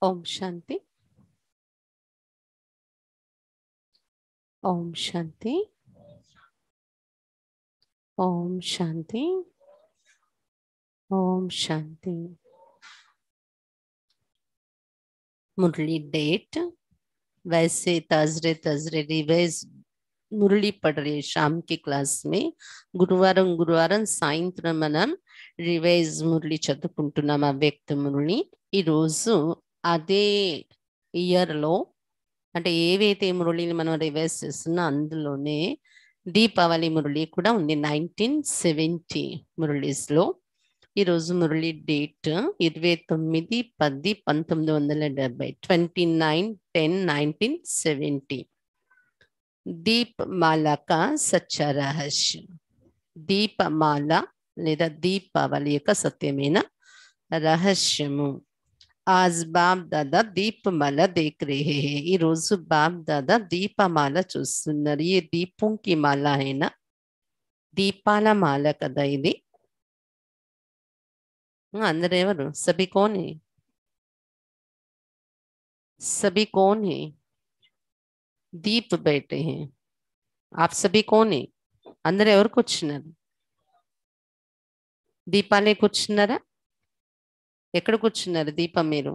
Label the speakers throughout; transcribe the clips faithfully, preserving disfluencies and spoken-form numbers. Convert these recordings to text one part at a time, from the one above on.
Speaker 1: ओम शांति ओम शांति ओम शांति ओम शांति। मुरली date वैसे तजरे तजरे revise मुरली पढ़ रही शाम की क्लास में गुरुवार गुरुवार सायंत्రం మనం రివైజ్ మురళి చదువుకుంటున్నాం అవ్యక్త మురళి। ఈరోజు అదే ఇయర్లో అంటే ఏవైతే మురళిని మనం రివైజ్ చేస్తున్నా అందులోనే దీపావళి మురళి కూడా ఉంది నైన్టీన్ సెవెంటీ మురళీస్లో। ఈరోజు మురళి డేట్ ఇరవై తొమ్మిది పది పంతొమ్మిది వందల డెబ్బై twenty nine ten nineteen seventy. దీపమాల కా సచ్చా రహస్య, దీపమాల లేదా దీపావళి యొక్క సత్యమైన రహస్యము। आज बाप दादा दीपमाला देख रहे हैं। ఈ రోజు బాప్ దాదా దీపమాల చూస్తున్నారు। ये दीपों की माला है ना, దీపాల మాల కదా ఇది। అందరూ ఎవరు? सभी कौन है? सभी कौन है? दीप बैठे हैं। आप सभी कौन है? అందరూ ఎవరు కూర్చున్నారు? దీపాలే కూర్చున్నారా? ఎక్కడ కూర్చున్నారు దీపం మీరు?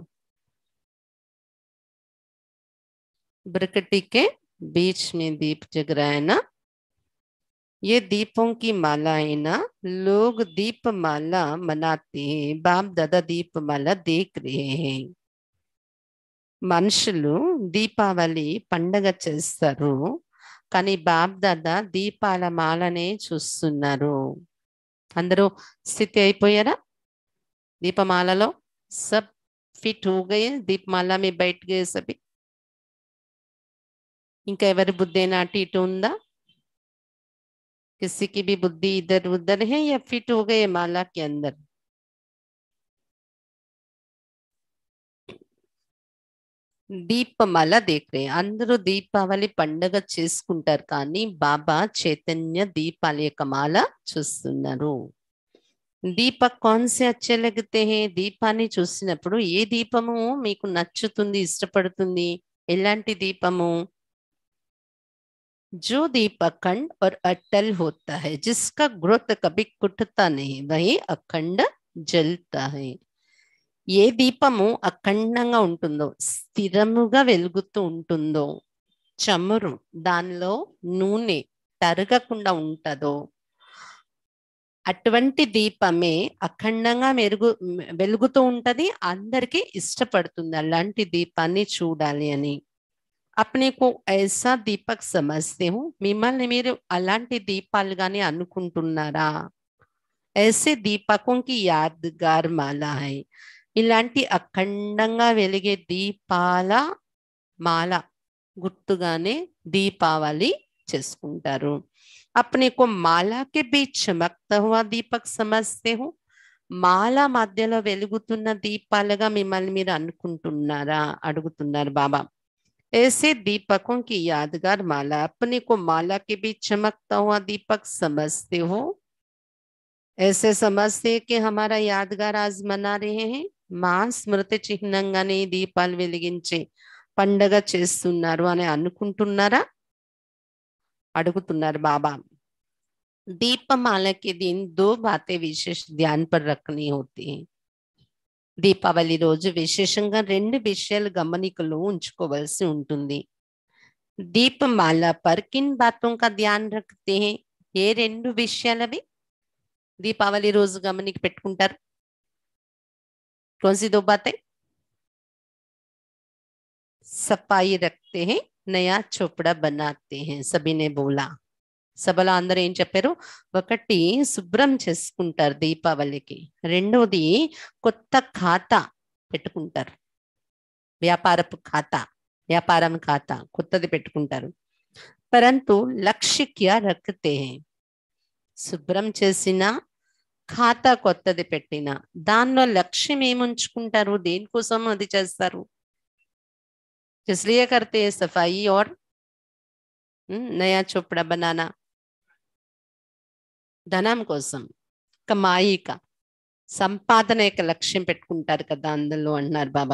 Speaker 1: ब्रकटी के बीच में दीप जग रहा है ना। ये दीपों की माला है ना। लोग दीप माला मनाते हैं। बाप दादा दीप माला देख रहे हैं। మనుషులు దీపావళి పండగ చేస్తారు కానీ బాప్ దాదా దీపాల మాలనే చూస్తున్నారు। అందరూ స్థితి అయిపోయారా? దీపమాలలో सब फिट हो गए, दीपमाला में बैठ गए सभी। ఇంకా ఎవరి బుద్ధి అయినా అటు ఇటు ఉందా? किसी की भी बुद्धि इधर उधर है या फिट हो गए माला के अंदर? దీపమాల देख रहे हैं। అందరూ దీపావళి పండగ చేసుకుంటారు కానీ బాబా చైతన్య దీపాల యొక్క మాల చూస్తున్నారు। దీపక్ కౌన్ సే అచ్చే లగతే హే? దీపాన్ని చూసినప్పుడు ఏ దీపము మీకు నచ్చుతుంది, ఇష్టపడుతుంది? ఎలాంటి దీపము? जो दीप अखंड और अटल होता है, जिसका ग्रोथ कभी कुटता नहीं, वही अखंड जलता है। ఏ దీపము అఖండంగా ఉంటుందో, స్థిరముగా వెలుగుతూ ఉంటుందో, చమురు దానిలో నూనె తరగకుండా ఉంటుందో అటువంటి దీపమే అఖండంగా మెరుగు వెలుగుతూ ఉంటది, అందరికీ ఇష్టపడుతుంది। అలాంటి దీపాన్ని చూడాలి అని अपने को ऐसा दीपक समझते हो? మిమ్మల్ని మీరు అలాంటి దీపాలుగానే అనుకుంటున్నారా? ऐसे दीपकों की यादगार माला है। ఇలాంటి అఖండంగా వెలిగే దీపాల మాల గుర్తుగానే దీపావళి చేసుకుంటారు। अपने को माला के बीच चमकता हुआ दीपक समझते हो? మాల మధ్యలో వెలుగుతున్న దీపాలుగా మిమ్మల్ని మీరు అనుకుంటున్నారా అడుగుతున్నారు బాబా। ऐसे दीपकों की यादगार माला, अपने को माला के बीच चमकता हुआ दीपक समझते हो? ऐसे समझते कि हमारा यादगार आज मना रहे हैं। మా స్మృతి చిహ్నంగానే దీపాలు వెలిగించి పండగ చేస్తున్నారు అని అనుకుంటున్నారా అడుగుతున్నారు బాబా। दीपमाला के दिन दो बातें विशेष ध्यान पर रखनी होती हैं। దీపావళి రోజు విశేషంగా రెండు విషయాలు గమనికలో ఉంచుకోవాల్సి ఉంటుంది। దీపమాల పర్ కిన్ బాతోं का ध्यान रखते हैं? ఏ రెండు విషయాలవి దీపావళి రోజు గమనిక పెట్టుకుంటారు? कौन सी दो बातें? सफाई रखते हैं, नया चोपड़ा बनाते हैं। सभी ने बोला। సభలో అందరూ ఏం చెప్పారు? ఒకటి శుభ్రం చేసుకుంటారు దీపావళికి, రెండోది కొత్త ఖాతా పెట్టుకుంటారు, వ్యాపారపు ఖాతా, వ్యాపారం ఖాతా కొత్తది పెట్టుకుంటారు। పరంతు లక్ష్య క్యా రఖతే హై? శుభ్రం చేసిన ఖాతా కొత్తది పెట్టిన దానిలో లక్ష్యం ఏముంచుకుంటారు? దేనికోసం అది చేస్తారు? इसलिए करते हैं सफाई और नया चोपड़ा बनाना। ధనం కోసం, కమాయిక సంపాదన యొక్క లక్ష్యం పెట్టుకుంటారు కదా అందులో అంటున్నారు బాబా।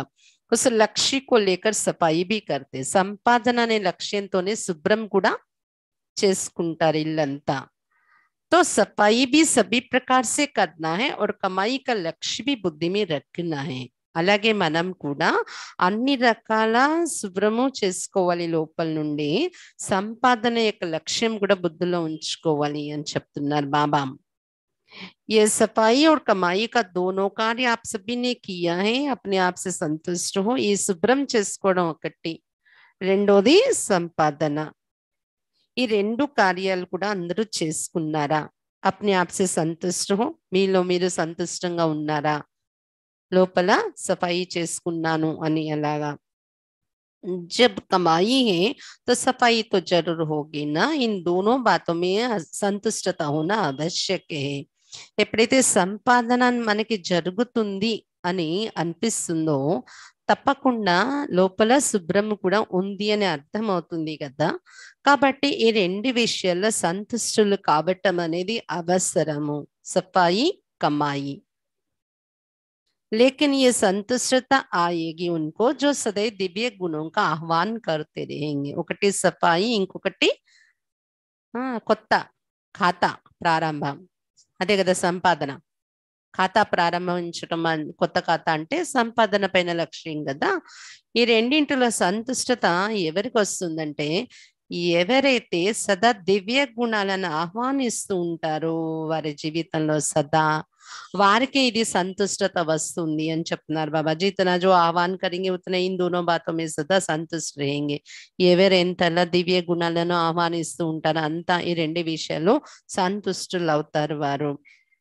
Speaker 1: उस लक्ष्य को लेकर सफाई भी करते, సంపాదన అనే లక్ష్యంతోనే శుభ్రం కూడా చేసుకుంటారు ఇల్లంతా. तो सफाई भी सभी प्रकार से करना है और कमाई का लक्ष्य भी बुद्धि में रखना है. అలాగే మనం కూడా అన్ని రకాల శుభ్రము చేసుకోవాలి లోపల నుండి, సంపాదన యొక్క లక్ష్యం కూడా బుద్ధిలో ఉంచుకోవాలి అని చెప్తున్నారు బాబా. ये सफाई और कमाई का दोनों कार्य आप सभी ने किया है, अपने आप से संतुष्ट हो. ఈ శుభ్రం చేసుకోవడం ఒకటి, రెండోది సంపాదన. ఈ రెండు కార్యాలు కూడా అందరూ చేసుకున్నారా? अपने आप से संतुष्ट हो, మీలో మీరు సంతుష్టంగా ఉన్నారా? లోపల సఫాయి చేసుకున్నాను అని అలాగా. जब कमाई है तो सफाई तो जरूर होगी ना. इन दोनों बातों में संतुष्टता होना आवश्यक है. ఎప్పుడైతే సంపాదన మనకి జరుగుతుంది అని అనిపిస్తుందో తప్పకుండా లోపల శుభ్రం కూడా ఉంది అని అర్థం అవుతుంది కదా. కాబట్టి ఈ రెండు విషయాల్లో సంతుష్టులు కావటం అనేది అవసరము, సఫాయి కమాయి. लेकिन ये संतुष्टता आएगी उनको जो सदैव दिव्य गुणों का आह्वान करते रहेंगे. ఒకటి సఫాయి, ఇంకొకటి కొత్త ఖాతా ప్రారంభం, అదే కదా సంపాదన. ఖాతా ప్రారంభించడం, కొత్త ఖాతా అంటే సంపాదన పైన లక్ష్యం కదా. ఈ రెండింటిలో సంతుష్టత ఎవరికి వస్తుందంటే ఎవరైతే సదా దివ్య గుణాలను ఆహ్వానిస్తూ ఉంటారో వారి జీవితంలో సదా వారికి ఇది సంతుష్టత వస్తుంది అని చెప్తున్నారు బాబా. जितना जो आह्वान करेंगे उतना इन दोनों बातों में सदा संतुष्ट रहेंगे. ఎవరెంతలా దివ్య గుణాలను ఆహ్వానిస్తూ ఉంటారో అంతా ఈ రెండు విషయాలు సంతుష్టులు అవుతారు వారు.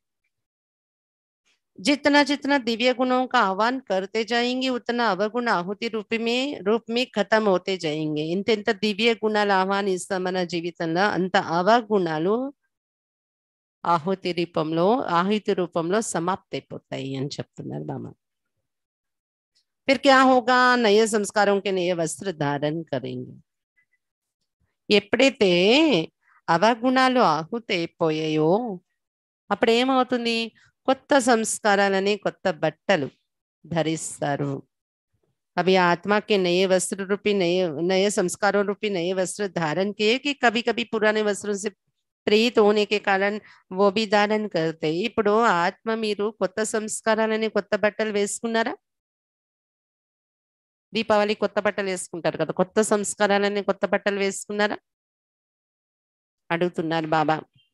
Speaker 1: जितना जितना दिव्य गुणों का आह्वान करते जाएंगे उतना अवगुण आहुति रूप में रूप में खत्म होते जाएंगे. इंत इंत दिव्य गुणाలు ఆహ్వానిస్తాం మన జీవితంలో, అంత అవగుణాలు ఆహుతి రూపంలో ఆహుతి రూపంలో సమాప్తి అయిపోతాయి అని చెప్తున్నారు బాబా. फिर क्या होगा? नए संस्कारों के नए वस्त्र धारण करेंगे. ఎప్పుడైతే అవగుణాలు ఆహుతి అయిపోయాయో అప్పుడు ఏమవుతుంది? కొత్త సంస్కారాలని కొత్త బట్టలు ధరిస్తారు. अभी आत्मा के नए वस्त्र रूपी नए नए संस्कारों रूपी नए वस्त्र धारण किए कि कभी कभी पुराने वस्त्रों से प्रेरित होने के कारण वो भी धारण करते. ఇప్పుడు ఆత్మ మీరు కొత్త సంస్కారాలని కొత్త బట్టలు వేసుకున్నారా? దీపావళి కొత్త బట్టలు వేసుకుంటారు కదా, కొత్త సంస్కారాలని కొత్త బట్టలు వేసుకున్నారా అడుగుతున్నారు బాబా.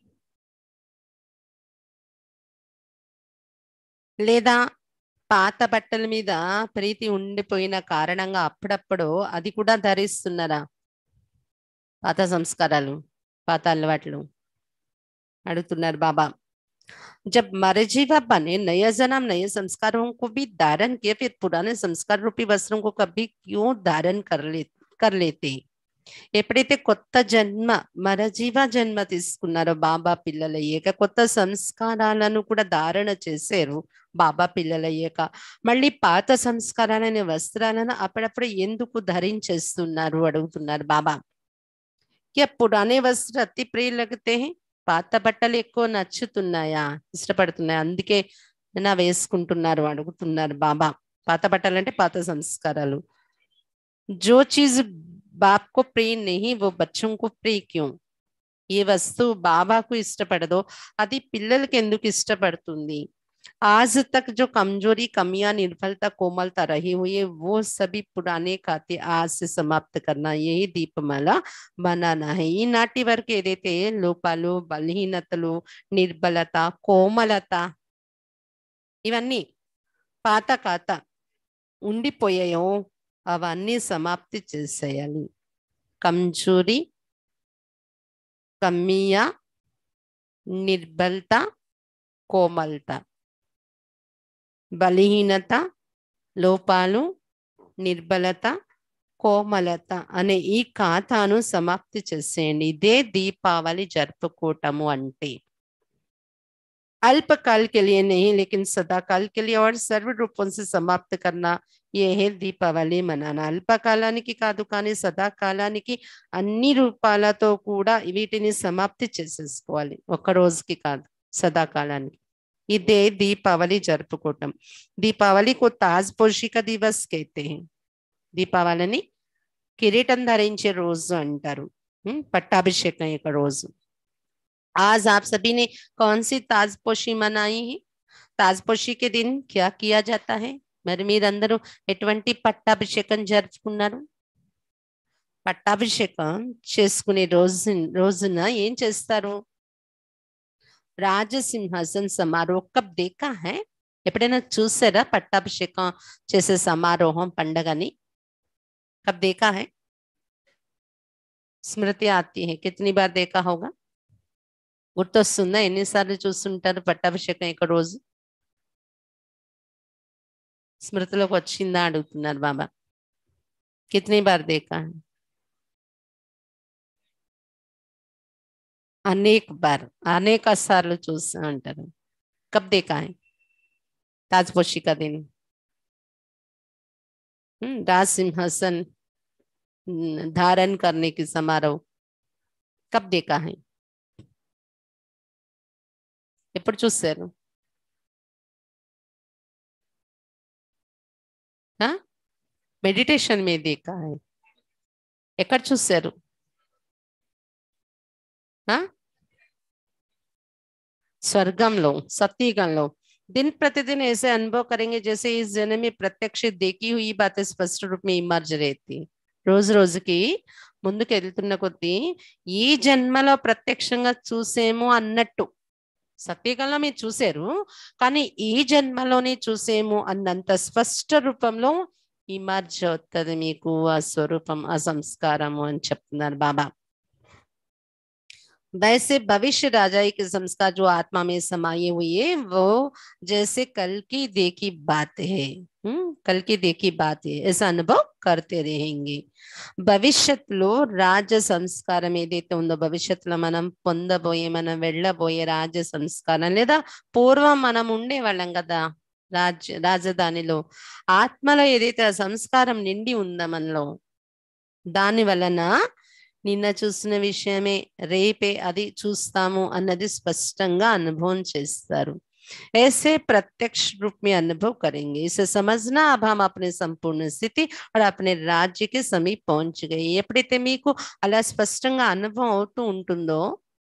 Speaker 1: లేదా పాత బట్టల మీద ప్రీతి ఉండిపోయిన కారణంగా అప్పుడప్పుడు అది కూడా ధరిస్తున్నారా? పాత సంస్కారాలు, పాత అలవాట్లు అడుగుతున్నారు బాబా. जब मरजीवा बने नया जन्म नए संस्कारों को भी धारण किए, फिर पुराने संस्कार रूपी वस्त्रों को कभी क्यों धारण कर ले कर लेते? ఎప్పుడైతే కొత్త జన్మ మరజీవ జన్మ తీసుకున్నారో బాబా పిల్లలయ్యాక, కొత్త సంస్కారాలను కూడా ధారణ చేశారు బాబా పిల్లలయ్యాక, మళ్ళీ పాత సంస్కారాలనే వస్త్రాలను అప్పుడప్పుడు ఎందుకు ధరించేస్తున్నారు అడుగుతున్నారు బాబా. क्या पुराने वस्त्र अति प्रिय लगते हैं? పాత బట్టలు ఎక్కువ నచ్చుతున్నాయా, ఇష్టపడుతున్నాయా, అందుకే నా వేసుకుంటున్నారు అడుగుతున్నారు బాబా. పాత బట్టలు అంటే పాత సంస్కారాలు. जो चीज बाप को प्रिय नहीं वो बच्चों को प्रिय क्यों? ఏ వస్తువు బాబాకు ఇష్టపడదో అది పిల్లలకి ఎందుకు ఇష్టపడుతుంది? आज तक जो कमजोरी कमियां निर्बलता कोमलता रही हुई है वो सभी पुराने खाते आज से समाप्त करना, यही దీపమాల बनाना है. ఈనాటి వరకు ఏదైతే లోపాలు, బలహీనతలు, నిర్బలత, కోమలత ఇవన్నీ పాత ఖాత ఉండిపోయాయో అవన్నీ సమాప్తి చేసేయాలి. కమ్జోరీ, కమియా, నిర్బలత, కోమలత, బలహీనత, లోపాలు, నిర్బలత, కోమలత అనే ఈ ఖాతాను సమాప్తి చేసేయండి. ఇదే దీపావళి జరుపుకోవటము అంటే. अल्पकाल के लिए नहीं लेकिन सदा काल के लिए और सर्व रूपों से समाप्त करना, ये है దీపావళి మనానా. అల్పకాలానికి కాదు కానీ సదాకాలానికి అన్ని రూపాలతో కూడా వీటిని సమాప్తి చేసేసుకోవాలి. ఒక్క రోజుకి కాదు, సదాకాలానికి. ఇదే దీపావళి జరుపుకోవటం. దీపావళి को ताजपोशी का दिवस कहते हैं. దీపావళిని కిరీటం ధరించే రోజు అంటారు. ఉమ్, పట్టాభిషేకం యొక్క రోజు. आज आप सभी ने कौन सी ताजपोशी मनाई है? ताजपोशी के दिन क्या किया जाता है? మరి మీరందరూ ఎటువంటి పట్టాభిషేకం జరుపుకున్నారు? పట్టాభిషేకం చేసుకునే రోజు రోజున ఏం చేస్తారు? రాజసింహాసన్ సమారోహ్ కబ్ దేఖా హై? ఎప్పుడైనా చూసారా పట్టాభిషేకం చేసే సమారోహం పండగని? कब देखा है? స్మృతి ఆती है. कितनी बार देखा होगा? గుర్తొస్తుందా ఎన్నిసార్లు చూస్తుంటారు పట్టాభిషేకం యొక్క రోజు? స్మృతిలోకి వచ్చిందా అడుగుతున్నారు బాబా. कितनी बार देखा है? అనేక బార్, అనేక సార్లు చూసా అంటారు. कब देखा है? ताजपोशी का दिन. राज सिंहासन धारण करने की समारोह कब देखा है? ఎప్పుడు చూసారు? మెడిటేషన్ में देखा है. ఎక్కడ చూసారు? స్వర్గంలో, సత్యయుగంలో. दिन प्रतिदिन ऐसे अनुभव करेंगे जैसे इस जन्म में प्रत्यक्ष देखी हुई बातें स्पष्ट रूप में इमर्ज रहती. రోజు రోజుకి ముందుకు వెళ్తున్న కొద్దీ ఈ జన్మలో ప్రత్యక్షంగా చూసేమో అన్నట్టు. సత్యయుగంలో మీరు చూసారు, కానీ ఈ జన్మలోనే చూసేమో అన్నంత స్పష్ట రూపంలో ఇమర్జ్ అవుతుంది మీకు ఆ స్వరూపం, ఆ సంస్కారము అని చెప్తున్నారు బాబా. वैसे भविष्य राजाई के संस्कार जो आत्मा में समाये हुए है वो जैसे कल की देखी बात है. हम्म कल की देखी बात है, ऐसा अनुभव करते रहेंगे. భవిష్యత్తులో రాజ సంస్కారం ఏదైతే ఉందో, భవిష్యత్తులో మనం పొందబోయే, మనం వెళ్ళబోయే రాజ సంస్కారం, లేదా పూర్వం మనం ఉండేవాళ్ళం కదా రాజ్ రాజధానిలో, ఆత్మలో ఏదైతే ఆ సంస్కారం నిండి ఉందో మనలో, దాని వలన నిన్న చూసిన విషయమే రేపే అది చూస్తాము అన్నది స్పష్టంగా అనుభవం చేస్తారు. ऐसे प्रत्यक्ष रूप में अनुभव करेंगे. इसे समझना अब हम अपने संपूर्ण स्थिति और अपने राज्य के समीप पहुंच गए. ఎప్పుడైతే మీకు అలా స్పష్టంగా అనుభవం అవుతూ ఉంటుందో,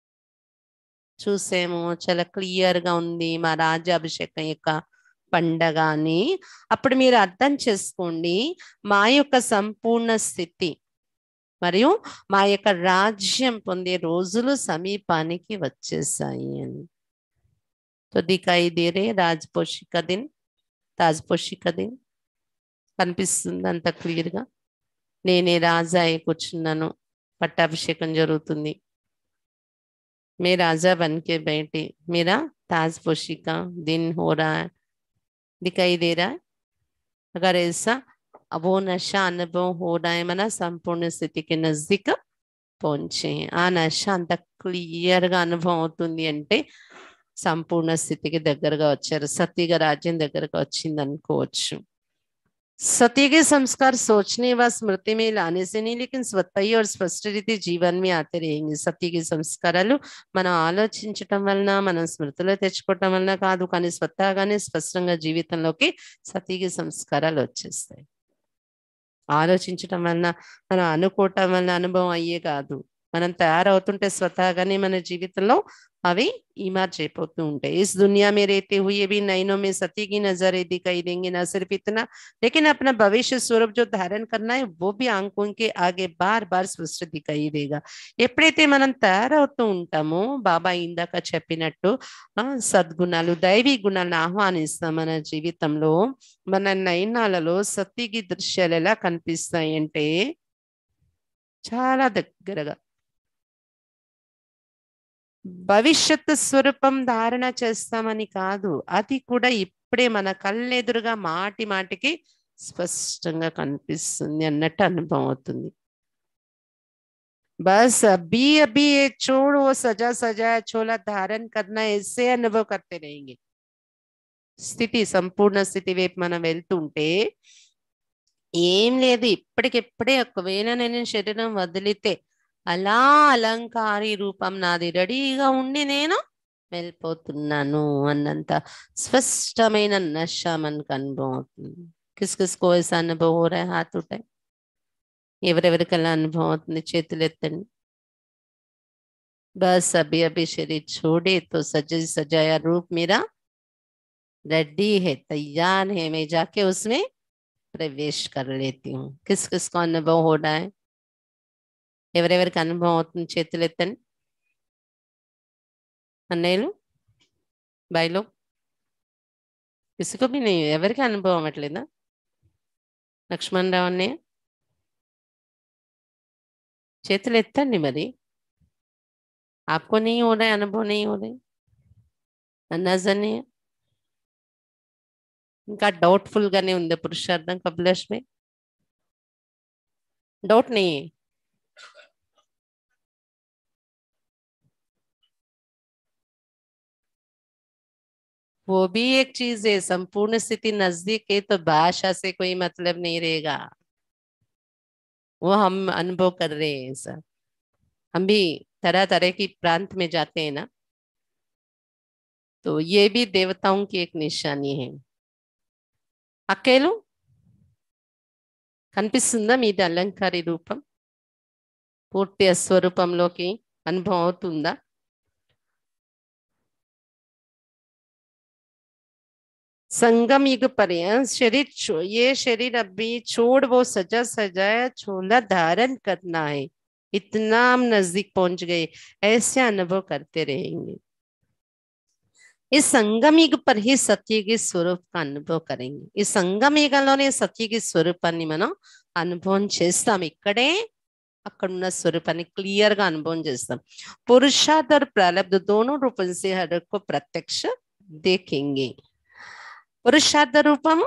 Speaker 1: చూసేమో చాలా క్లియర్ గా ఉంది మా రాజ్యాభిషేకం యొక్క పండగ అని, అప్పుడు మీరు అర్థం చేసుకోండి మా యొక్క సంపూర్ణ స్థితి మరియు మా యొక్క రాజ్యం పొందే రోజులు సమీపానికి వచ్చేసాయి అని. तो दिखाई दे रहे రాజపోషి का दिन, ताजपोशी का दिन కనిపిస్తుంది అంత క్లియర్ గా. నేనే రాజా అయి కూర్చున్నాను, పట్టాభిషేకం జరుగుతుంది. मैं राजा बन के बैठे, मेरा ताजपोशी का दिन हो रहा है, दिखाई दे रहा है. अगर ऐसा वो नशा अनुभव हो रहा है, मना संपूर्ण स्थिति के नजदीक पहुंचे हैं. ఆ నశ అంత క్లియర్ గా అనుభవం అవుతుంది అంటే సంపూర్ణ స్థితికి దగ్గరగా వచ్చారు, సతీగ రాజ్యం దగ్గరగా వచ్చింది అనుకోవచ్చు. सती के संस्कार सोचने व स्मृति में लाने से नहीं, लेकिन स्वतः ही और स्पष्ट रीति जीवन में आते रहेंगे. సతీ के సంస్కారాలు మనం ఆలోచించటం వలన, మనం స్మృతిలో తెచ్చుకోవటం వలన కాదు, కానీ స్వతహాగానే స్పష్టంగా జీవితంలోకి సతీకి సంస్కారాలు వచ్చేస్తాయి. ఆలోచించటం వలన, మనం అనుకోవటం వలన అనుభవం అయ్యే కాదు, మనం తయారవుతుంటే స్వతహాగానే మన జీవితంలో అవి इमर्ज అయిపోతూ ఉంటాయి. इस दुनिया में रहते हुए भी नैनों में सती की नजरें दिखाई देंगी. न सिर्फ इतना, लेकिन अपना भविष्य स्वरूप जो धारण करना है वो भी आंखों के आगे बार बार स्पष्ट दिखाई देगा. ఎప్పుడైతే మనం తయారవుతూ ఉంటామో, బాబా ఇందాక చెప్పినట్టు సద్గుణాలు, దైవీ గుణాలను ఆహ్వానిస్తాం మన జీవితంలో, మన నయనాలలో సతీకి దృశ్యాలు ఎలా కనిపిస్తాయి అంటే చాలా దగ్గరగా భవిష్యత్తు స్వరూపం ధారణ చేస్తామని కాదు, అది కూడా ఇప్పుడే మన కళ్ళెదురుగా మాటి మాటికి స్పష్టంగా కనిపిస్తుంది అన్నట్టు అనుభవం అవుతుంది. बस अभी अभी ये छोड़ वो सजा सजाया छोला धारण करना, ऐसे अनुभव करते रहेंगे. స్థితి, సంపూర్ణ స్థితి వైపు మనం వెళ్తుంటే ఏం లేదు, ఇప్పటికిప్పుడే ఒకవేళ నేను శరీరం వదిలితే అలా అలంకారీ రూపం నాది రెడీగా ఉండి నేను వెళ్ళిపోతున్నాను అన్నంత స్పష్టమైన నశ మనకు అనుభవం అవుతుంది. किस किस को ऐसा अनुभव हो रहा है? हाथ उठाए. ఎవరెవరికి అలా అనుభవం అవుతుంది చేతులు ఎత్తండి. बस अभी अभी शरीर छोड़े तो सजे सजाया रूप मेरा रेडी है, तैयार है, मैं जाके उसमें प्रवेश कर लेती हूँ. किस किस को अनुभव हो रहा है? ఎవరెవరికి అనుభవం అవుతుంది చేతులు ఎత్తండి. అన్నయ్యలు బాయ్లో किसी को भी नहीं, ఎవరికి అనుభవం అవ్వట్లేదా? లక్ష్మణ్ రావు అన్నయ్య చేతులు ఎత్తండి. మరి आपको नहीं हो रहा है, अनुभव नहीं हो रहे? अन्नाज అన్నయ్య ఇంకా డౌట్ఫుల్ గానే ఉంది పురుషార్థం కపిలేష్ में? डाउट नहीं है? वो भी एक चीज है, संपूर्ण स्थिति नजदीक है तो भाषा से कोई मतलब नहीं रहेगा. वो हम अनुभव कर रहे हैं सर. हम भी तरह तरह की प्रांत में जाते हैं ना, तो ये भी देवताओं की एक निशानी है. అక్కేలు కనిపిస్తుందా మీది అలంకారి రూపం? పూర్తి స్వరూపంలోకి అనుభవం అవుతుందా? संगम युग पर्यंत शरीर ये शरीर अभी छोड़ वो सजा सजाया छोला धारण करना है. इतना हम नजदीक पहुंच गए, ऐसे अनुभव करते रहेंगे. इस संगम युग पर ही सत्य के स्वरूप का अनुभव करेंगे. इस संगम युगంలోనే సత్య के స్వరూపాన్ని మనం అనుభవం చేస్తాం. ఇక్కడే అక్కడున్న స్వరూపాన్ని క్లియర్ గా అనుభవం చేస్తాం. पुरुषार्थ और प्रारब्ध दोनों रूपों से हर को प्रत्यक्ष देखेंगे. పురుషార్థ రూపము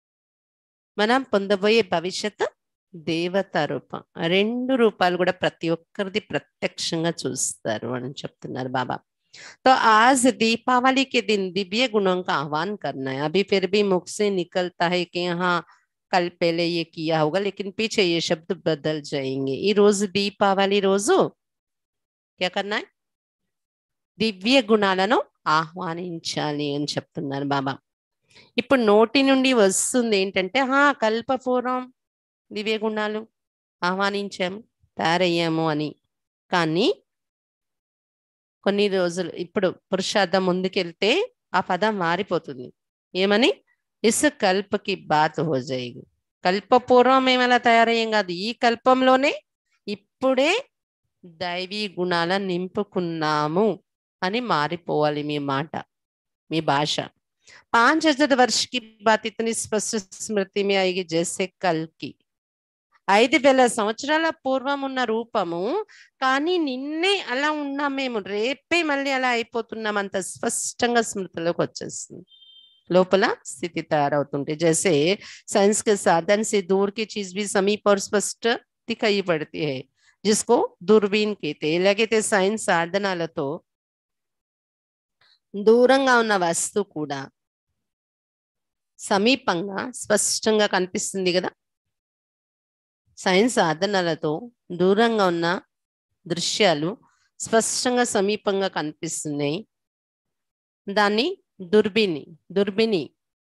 Speaker 1: మనం పొందబోయే భవిష్యత్ దేవత రూపం, రెండు రూపాలు కూడా ప్రతి ఒక్కరిది ప్రత్యక్షంగా చూస్తారు అని చెప్తున్నారు బాబా. तो आज दीपावली के दिन दिव्य गुणों का आह्वान करना है. अभी फिर भी मुख से निकलता है कि हाँ कल पहले ये किया होगा, लेकिन पीछे ये शब्द बदल जाएंगे. ఈ రోజు దీపావళి రోజు क्या करना है? దివ్య గుణాలను ఆహ్వానించాలి అని చెప్తున్నారు బాబా. ఇప్పుడు నోటి నుండి వస్తుంది ఏంటంటే హా కల్పపూర్వం దివ్య గుణాలు ఆహ్వానించాము, తయారయ్యాము అని. కానీ కొన్ని రోజులు ఇప్పుడు పురుషార్థం ముందుకెళ్తే ఆ పదం మారిపోతుంది. ఏమని? ఇస్ కల్పకి బాత్ హో జాయేగి. కల్పపూర్వం మేము అలా తయారయ్యాం కాదు, ఈ కల్పంలోనే ఇప్పుడే దైవీ గుణాలను నింపుకున్నాము అని మారిపోవాలి మీ మాట, మీ భాష. पांच हजार वर्ष की बात इतनी स्पष्ट स्मृति में आएगी जैसे कल की. ఐదు వేల సంవత్సరాల పూర్వం ఉన్న రూపము, కానీ నిన్నే అలా ఉన్నాం మేము, రేపే మళ్ళీ అలా అయిపోతున్నాం, అంత స్పష్టంగా స్మృతిలోకి వచ్చేస్తుంది. లోపల స్థితి తయారవుతుంటే जैसे साइंस के साधन से दूर की चीज भी समीप और स्पष्ट दिखाई पड़ती है, जिसको दूरबीन कहते हैं. ఎలాగైతే సైన్స్ సాధనాలతో దూరంగా ఉన్న వస్తువు కూడా సమీపంగా స్పష్టంగా కనిపిస్తుంది కదా. సైన్స్ సాధనాలతో దూరంగా ఉన్న దృశ్యాలు స్పష్టంగా సమీపంగా కనిపిస్తున్నాయి. దాన్ని దుర్బిని దుర్బిని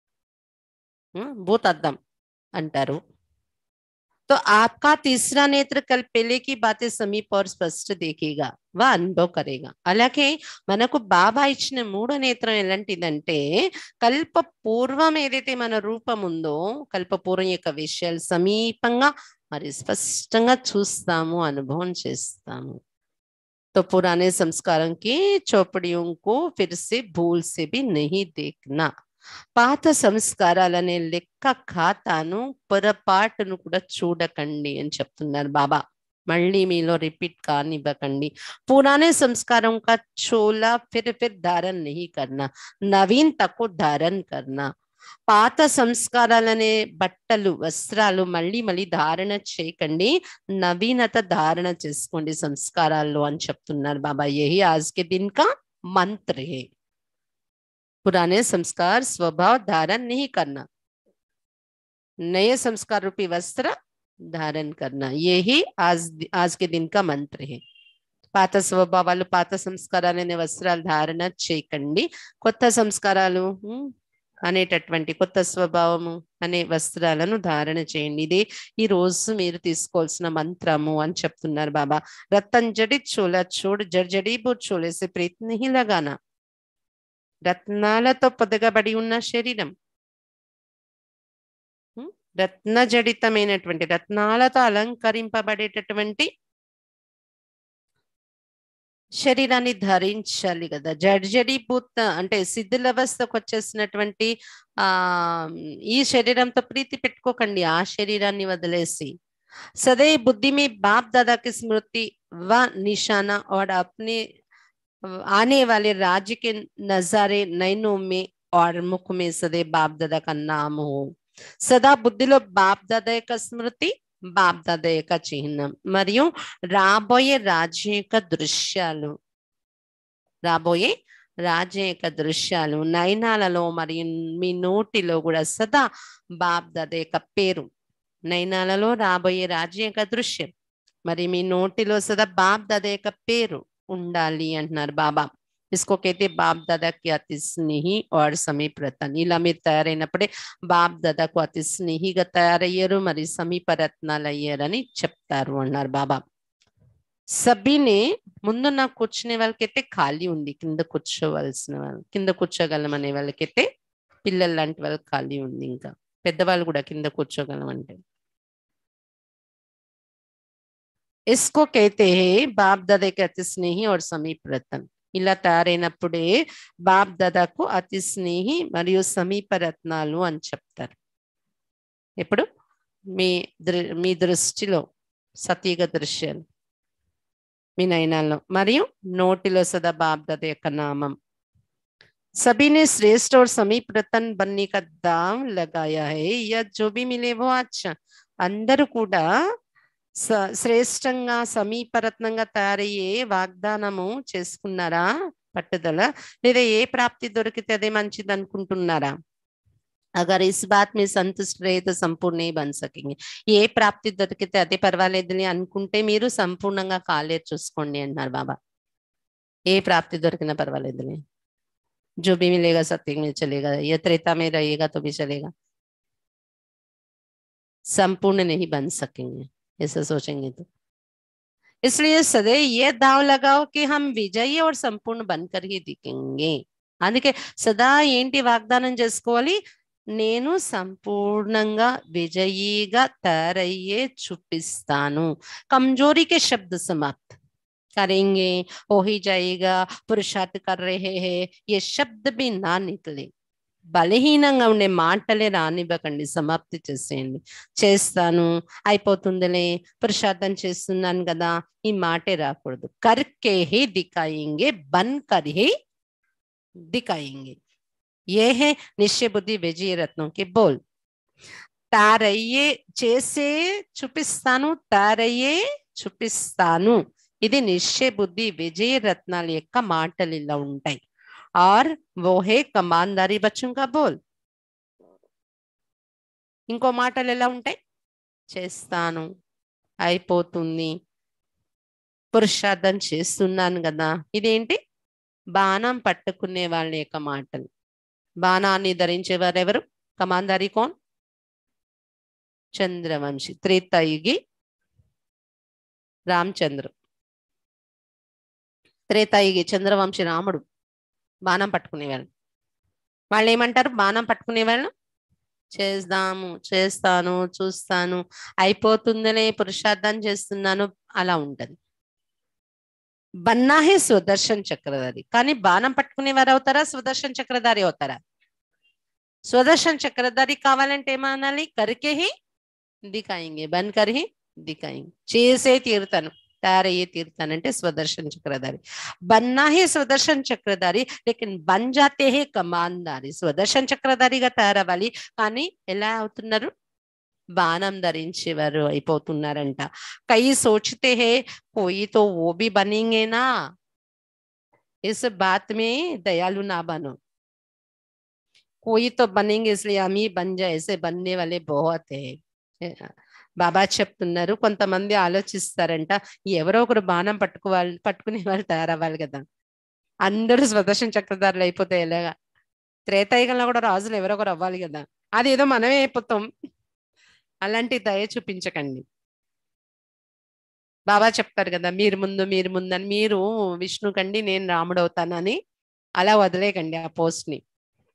Speaker 1: భూతద్దం అంటారు. तो आपका तीसरा नेत्र कल पहले की बातें समीप और स्पष्ट देखेगा, वह अनुभव करेगा. అలాగే మనకు బాబా ఇచ్చిన మూడో నేత్రం ఎలాంటిదంటే కల్ప పూర్వం ఏదైతే మన రూపం ఉందో, కల్ప పూర్వం యొక్క విషయాలు సమీపంగా మరి స్పష్టంగా చూస్తాము, అనుభవం చేస్తాము. तो पुराने संस्कारों की चौपड़ियों को फिर से भूल से भी नहीं देखना. పాత సంస్కారాలనే లెక్క ఖాతాను పొరపాటును కూడా చూడకండి అని చెప్తున్నారు బాబా. మళ్ళీ మీలో రిపీట్ కానివ్వకండి. పురానే సంస్కారం కా చోలా ఫిర్ ఫిర్ ధారణ नहीं करना, నవీనత को धारण करना. పాత సంస్కారాలనే బట్టలు వస్త్రాలు మళ్ళీ మళ్ళీ ధారణ చేయకండి, నవీనత ధారణ చేసుకోండి సంస్కారాల్లో అని చెప్తున్నారు బాబా. यही आज के दिन का मंत्र है. पुराने संस्कार स्वभाव धारण नहीं करना, नए संस्कार रूपी वस्त्र धारण करना, यही आज आज के दिन का मंत्र है. పాత స్వభావాలు పాత సంస్కారాలు అనే వస్త్రాలు ధారణ చేయకండి. కొత్త సంస్కారాలు ఉమ్, అనేటటువంటి కొత్త స్వభావము అనే వస్త్రాలను ధారణ చేయండి. ఇదే ఈ రోజు మీరు తీసుకోవాల్సిన మంత్రము అని చెప్తున్నారు బాబా. రతన్ జడి చోళ చూడు జడ్జడీబు చోళేసే ప్రయత్నహి లగానా. రత్నాలతో పొదగబడి ఉన్న శరీరం, ఉమ్, రత్న జడితమైనటువంటి రత్నాలతో అలంకరింపబడేటటువంటి శరీరాన్ని ధరించాలి కదా. జడ్జడీభూత అంటే శిథిలవస్థకు వచ్చేసినటువంటి ఆ ఈ శరీరంతో ప్రీతి పెట్టుకోకండి. ఆ శరీరాన్ని వదిలేసి सदैव बुद्धि में बाप दादा की स्मृति व निशाना और अपने आने वाले राज्य के नजारे नयनों में और मुख में सदैव बाप दादा का नाम हो. సదా బుద్ధిలో బాప్ దాదా యొక్క స్మృతి, బాప్ దాదా యొక్క చిహ్నం మరియు రాబోయే రాజ్యం యొక్క దృశ్యాలు, రాబోయే రాజ్యం యొక్క దృశ్యాలు నయనాలలో మరియు మీ నోటిలో కూడా సదా బాప్ దాదా యొక్క పేరు, నయనాలలో రాబోయే రాజ్యం యొక్క దృశ్యం మరి మీ నోటిలో సదా బాప్ దాదా యొక్క పేరు ఉండాలి అంటున్నారు బాబా. इसको कहते बाप दादा की अति स्नेही और సమీప రత్నాలు. ఇలా మీరు తయారైనప్పుడే బాప్ దాదాకు అతి స్నేహిగా తయారయ్యారు, మరి సమీప రత్నాలు అయ్యారని చెప్తారు అన్నారు బాబా. సభీనే ముందు నాకు కూర్చునే వాళ్ళకైతే ఖాళీ ఉంది, కింద కూర్చోవలసిన వాళ్ళు కింద కూర్చోగలం అనే వాళ్ళకైతే పిల్లలు లాంటి వాళ్ళకి ఖాళీ ఉంది, ఇంకా పెద్దవాళ్ళు కూడా కింద కూర్చోగలం అంటే. इसको कहते हैं बाप दादा के अति स्नेही और समीप रतन. ఇలా తయారైనప్పుడే బాప్ దాదాకు అతి స్నేహి మరియు సమీప రత్నాలు అని చెప్తారు. ఇప్పుడు మీ దృ మీ దృష్టిలో సతీగ దృశ్యాలు, మీ నయనాల్లో మరియు నోటిలో సదా బాప్ దాదా యొక్క నామం. सभी ने श्रेष्ठ और समीप रतन बनने का दाव लगाया है, या जो भी मिले वो अच्छा. అందరూ కూడా శ్రేష్టంగా సమీపరత్నంగా తయారయ్యే వాగ్దానము చేసుకున్నారా పట్టుదల, లేదా ఏ ప్రాప్తి దొరికితే అదే మంచిది అనుకుంటున్నారా? అగర్ ఇస్ బాత్ మీ సంతుష్ట రహే తో సంపూర్ణ नहीं बन सकेंगे. ఏ ప్రాప్తి దొరికితే అదే పర్వాలేదని అనుకుంటే మీరు సంపూర్ణంగా కాలేరు చూసుకోండి అంటున్నారు బాబా. ఏ ప్రాప్తి దొరికినా పర్వాలేదని, जो भी मिलेगा सत्य में चलेगा, या त्रेता में रहेगा तो भी चलेगा, संपूर्ण नहीं बन सकेंगे ऐसा सोचेंगे तो. इसलिए सदैव ये दाव लगाओ कि हम विजयी और संपूर्ण बनकर ही दिखेंगे. అందుకే సదా ఏంటి వాగ్దానం చేసుకోవాలి, నేను సంపూర్ణంగా విజయీగా తయారయ్యే చూపిస్తాను. కమజోరీ के शब्द समाप्त करेंगे, हो ही जाएगा, पुरुषार्थ कर रहे हैं, ये शब्द भी ना निकले. బలహీనంగా ఉండే మాటలే రానివ్వకండి, సమాప్తి చేసేయండి. చేస్తాను, అయిపోతుందిలే, పురుషార్థం చేస్తున్నాను కదా, ఈ మాటే రాకూడదు. కర్కే హీ దిఖాయింగే, బన్ కర్ హీ దిఖాయింగే. ఏ హే నిశ్చయ బుద్ధి విజయ రత్నం కి బోల్. తారయ్యే చేసే చూపిస్తాను, తారయ్యే చూపిస్తాను. ఇది నిశ్చయ బుద్ధి విజయ రత్నాల యొక్క మాటలు ఇలా ఉంటాయి. और वो है कमानदारी बच्चों का बोल. ఇంకో మాటలు ఎలా ఉంటాయి, చేస్తాను, అయిపోతుంది, పురుషార్థం చేస్తున్నాను కదా. ఇదేంటి, బాణం పట్టుకునే వాళ్ళ యొక్క మాటలు. బాణాన్ని ధరించేవారు ఎవరు? కమాందారి కోన్? చంద్రవంశి, త్రేతాయుగి రామచంద్ర, త్రేతాయుగి చంద్రవంశి రాముడు బాణం పట్టుకునేవాళ్ళు. వాళ్ళు ఏమంటారు, బాణం పట్టుకునేవాళ్ళు చేద్దాము, చేస్తాను, చూస్తాను, అయిపోతుందనే పురుషార్థం చేస్తున్నాను, అలా ఉంటది. బన్నాహే స్వదర్శన్ చక్రధారి. కానీ బాణం పట్టుకునేవారు అవుతారా, స్వదర్శన్ చక్రధారి అవుతారా? స్వదర్శన్ చక్రధారి కావాలంటే ఏమనాలి, కరికే హీ దిఖాయింగే, బన్ కర్ హీ దిఖాయింగే. చేసే తీరుతాను, తయారయ్యే తీరుతానంటే స్వదర్శన్ చక్రధారి. బన్నా హే స్వదర్శన్ చక్రధారి, లేకిన్ బన్ జాతే హే కమాందారి. స్వదర్శన్ చక్రధారిగా తయారవ్వాలి, కానీ ఎలా అవుతున్నారు, బాణం ధరించేవారు అయిపోతున్నారంట. కై సోచతే హే కోయి తో ఓ భీ బనేంగే నా, ఇస్ బాత్ మే దయాలు నా బనో. कोई तो बनेंगे इसलिए हम ही बन जाए, ऐसे बनने वाले बहुत है. బాబా చెప్తున్నారు, కొంతమంది ఆలోచిస్తారంట, ఎవరో ఒకరు బాణం పట్టుకు వాళ్ళు పట్టుకునే వాళ్ళు తయారవ్వాలి కదా, అందరూ స్వదర్శన చక్రధారులు అయిపోతే ఎలాగా? త్రేతాయుగంలో కూడా రాజులు ఎవరో ఒకరు అవ్వాలి కదా, అదేదో మనమే అయిపోతాం. అలాంటి దయ చూపించకండి. బాబా చెప్తారు కదా, మీరు ముందు మీరు ముందు అని, మీరు విష్ణు కండి నేను రాముడు అవుతానని అలా వదిలేకండి ఆ పోస్ట్ ని.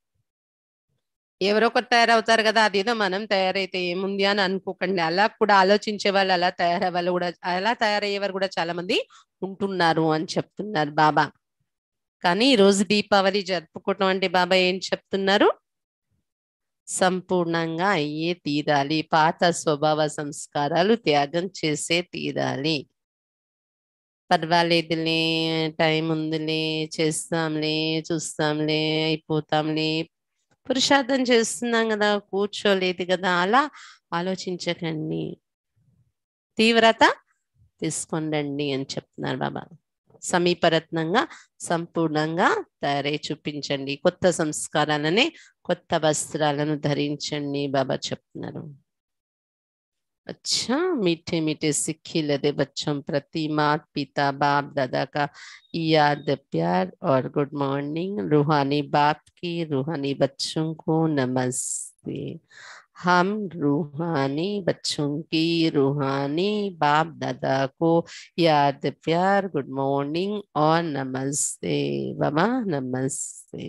Speaker 1: ఎవరో ఒకరు తయారవుతారు కదా, అదేదో మనం తయారైతే ఏముంది అని అనుకోకండి. అలా కూడా ఆలోచించే వాళ్ళు, అలా తయారయ్యే వాళ్ళు కూడా, అలా తయారయ్యేవారు కూడా చాలా మంది ఉంటున్నారు అని చెప్తున్నారు బాబా. కానీ ఈ రోజు దీపావళి జరుపుకోవటం అంటే బాబా ఏం చెప్తున్నారు? సంపూర్ణంగా అయ్యే తీరాలి, పాత స్వభావ సంస్కారాలు త్యాగం చేసే తీరాలి. పర్వాలేదులే, టైం ఉందిలే, చేస్తాంలే, చూస్తాంలే, అయిపోతాంలే, పురుషార్థం చేస్తున్నాం కదా, కూర్చోలేదు కదా, అలా ఆలోచించకండి. తీవ్రత తీసుకొండండి అని చెప్తున్నారు బాబా. సమీపరత్నంగా సంపూర్ణంగా తయారై చూపించండి. కొత్త సంస్కారాలనే, కొత్త వస్త్రాలను ధరించండి బాబా చెప్తున్నారు. अच्छा, मीठे मीठे सिक्के लदे बच्चों प्रति माता पिता बाप दादा का याद प्यार और गुड मॉर्निंग। रूहानी बाप की रूहानी बच्चों को नमस्ते। हम रूहानी बच्चों की रूहानी बाप दादा को याद प्यार, गुड मॉर्निंग और नमस्ते बाबा, नमस्ते।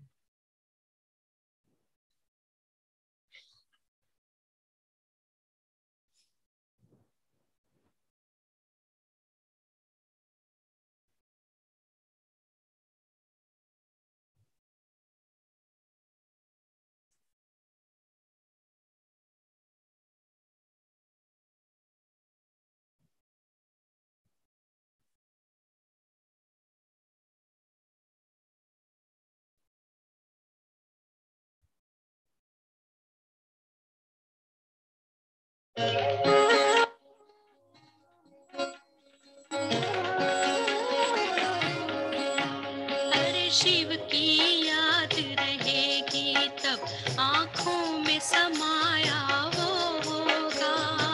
Speaker 2: शिव की याद रहेगी तब आँखों में समाया वो होगा।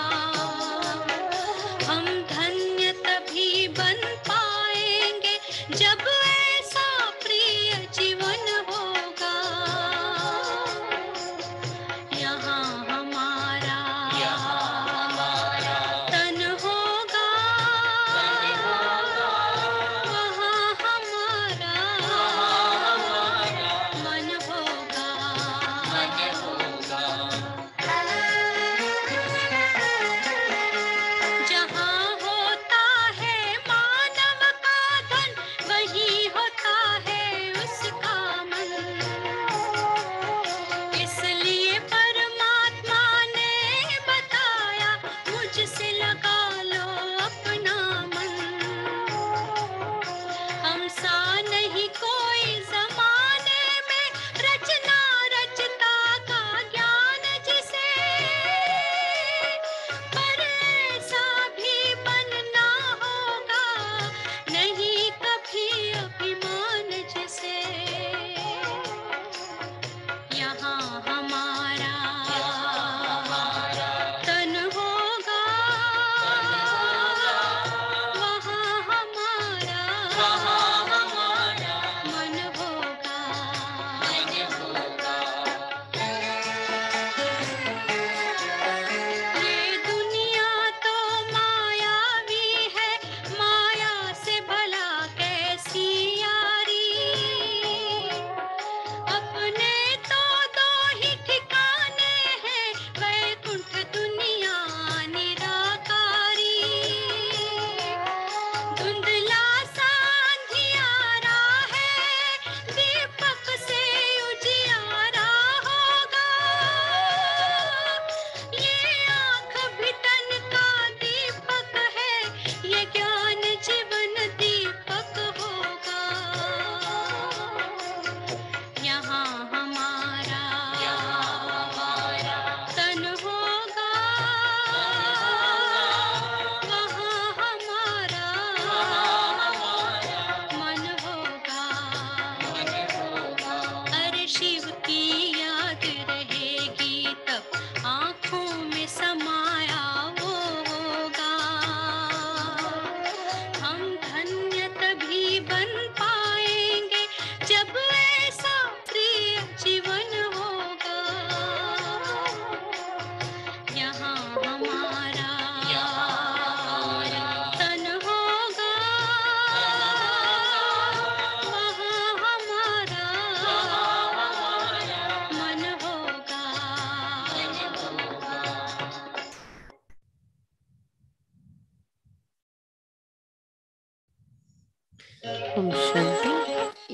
Speaker 2: हम धन्य तभी बन पाएंगे जब ऐसा प्रिय जीवन होगा। यहाँ हमारा तन होगा, वहाँ हमारा मन होगा।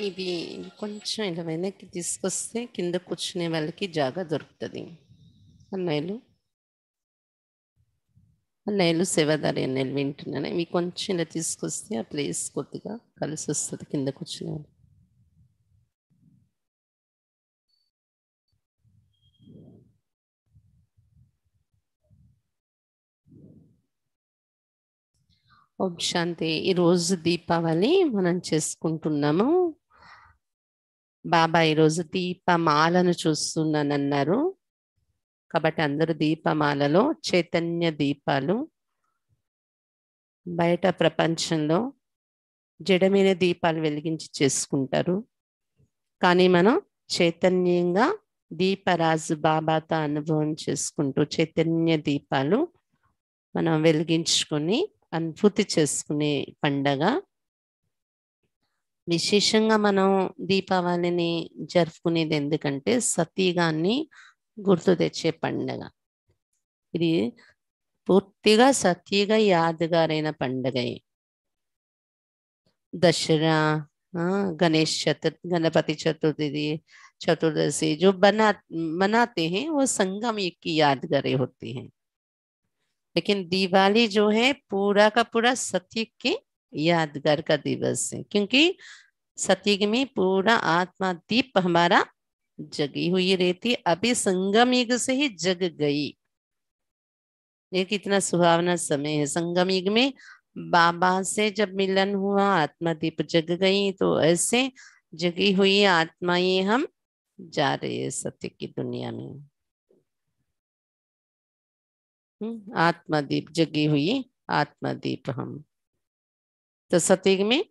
Speaker 1: ఇవి కొంచెం ఇలా వెనక్కి తీసుకొస్తే కింద కూర్చునే వాళ్ళకి జాగా దొరుకుతుంది. అన్నయ్యలు అన్నయ్యలు సేవాదారి అన్నయ్యలు వింటున్నాను. ఇవి కొంచెం ఇలా తీసుకొస్తే ఆ ప్లేస్ కొద్దిగా కలిసి వస్తుంది కింద కూర్చునే వాళ్ళు. ఓం శాంతి. ఈరోజు దీపావళి మనం చేసుకుంటున్నాము. బాబా ఈరోజు దీపమాలను చూస్తున్నానన్నారు కాబట్టి అందరూ దీపమాలలో చైతన్య దీపాలు. బయట ప్రపంచంలో జడమైన దీపాలు వెలిగించి చేసుకుంటారు, కానీ మనం చైతన్యంగా దీపరాజు బాబాతో అనుభవం చేసుకుంటూ చైతన్య దీపాలు మనం వెలిగించుకొని అనుభూతి చేసుకునే పండగ. విశేషంగా మనం దీపావళిని జరుపుకునేది ఎందుకంటే సతీగాన్ని గుర్తు తెచ్చే పండగ. ఇది పూర్తిగా సతీగా యాదగారైన పండగ. दशहरा, हाँ गणेश चतुर्थी, गणपति चतुर्थी, चतुर्दशी जो बना मनाते हैं वो संगम युग की यादगारें होती हैं। लेकिन दिवाली जो है पूरा का पूरा सतयुग के यादगार का दिवस है, क्योंकि सतयुग में पूरा आत्मा दीप हमारा जगी हुई रहती। अभी संगम युग से ही जग गई। ये कितना सुहावना समय है। संगम युग में बाबा से जब मिलन हुआ आत्मा दीप जग गई, तो ऐसे जगी हुई आत्माएं हम जा रहे हैं सत्य की दुनिया में। आत्मा दीप जगी हुई आत्मा दीप हम, तो सत्य में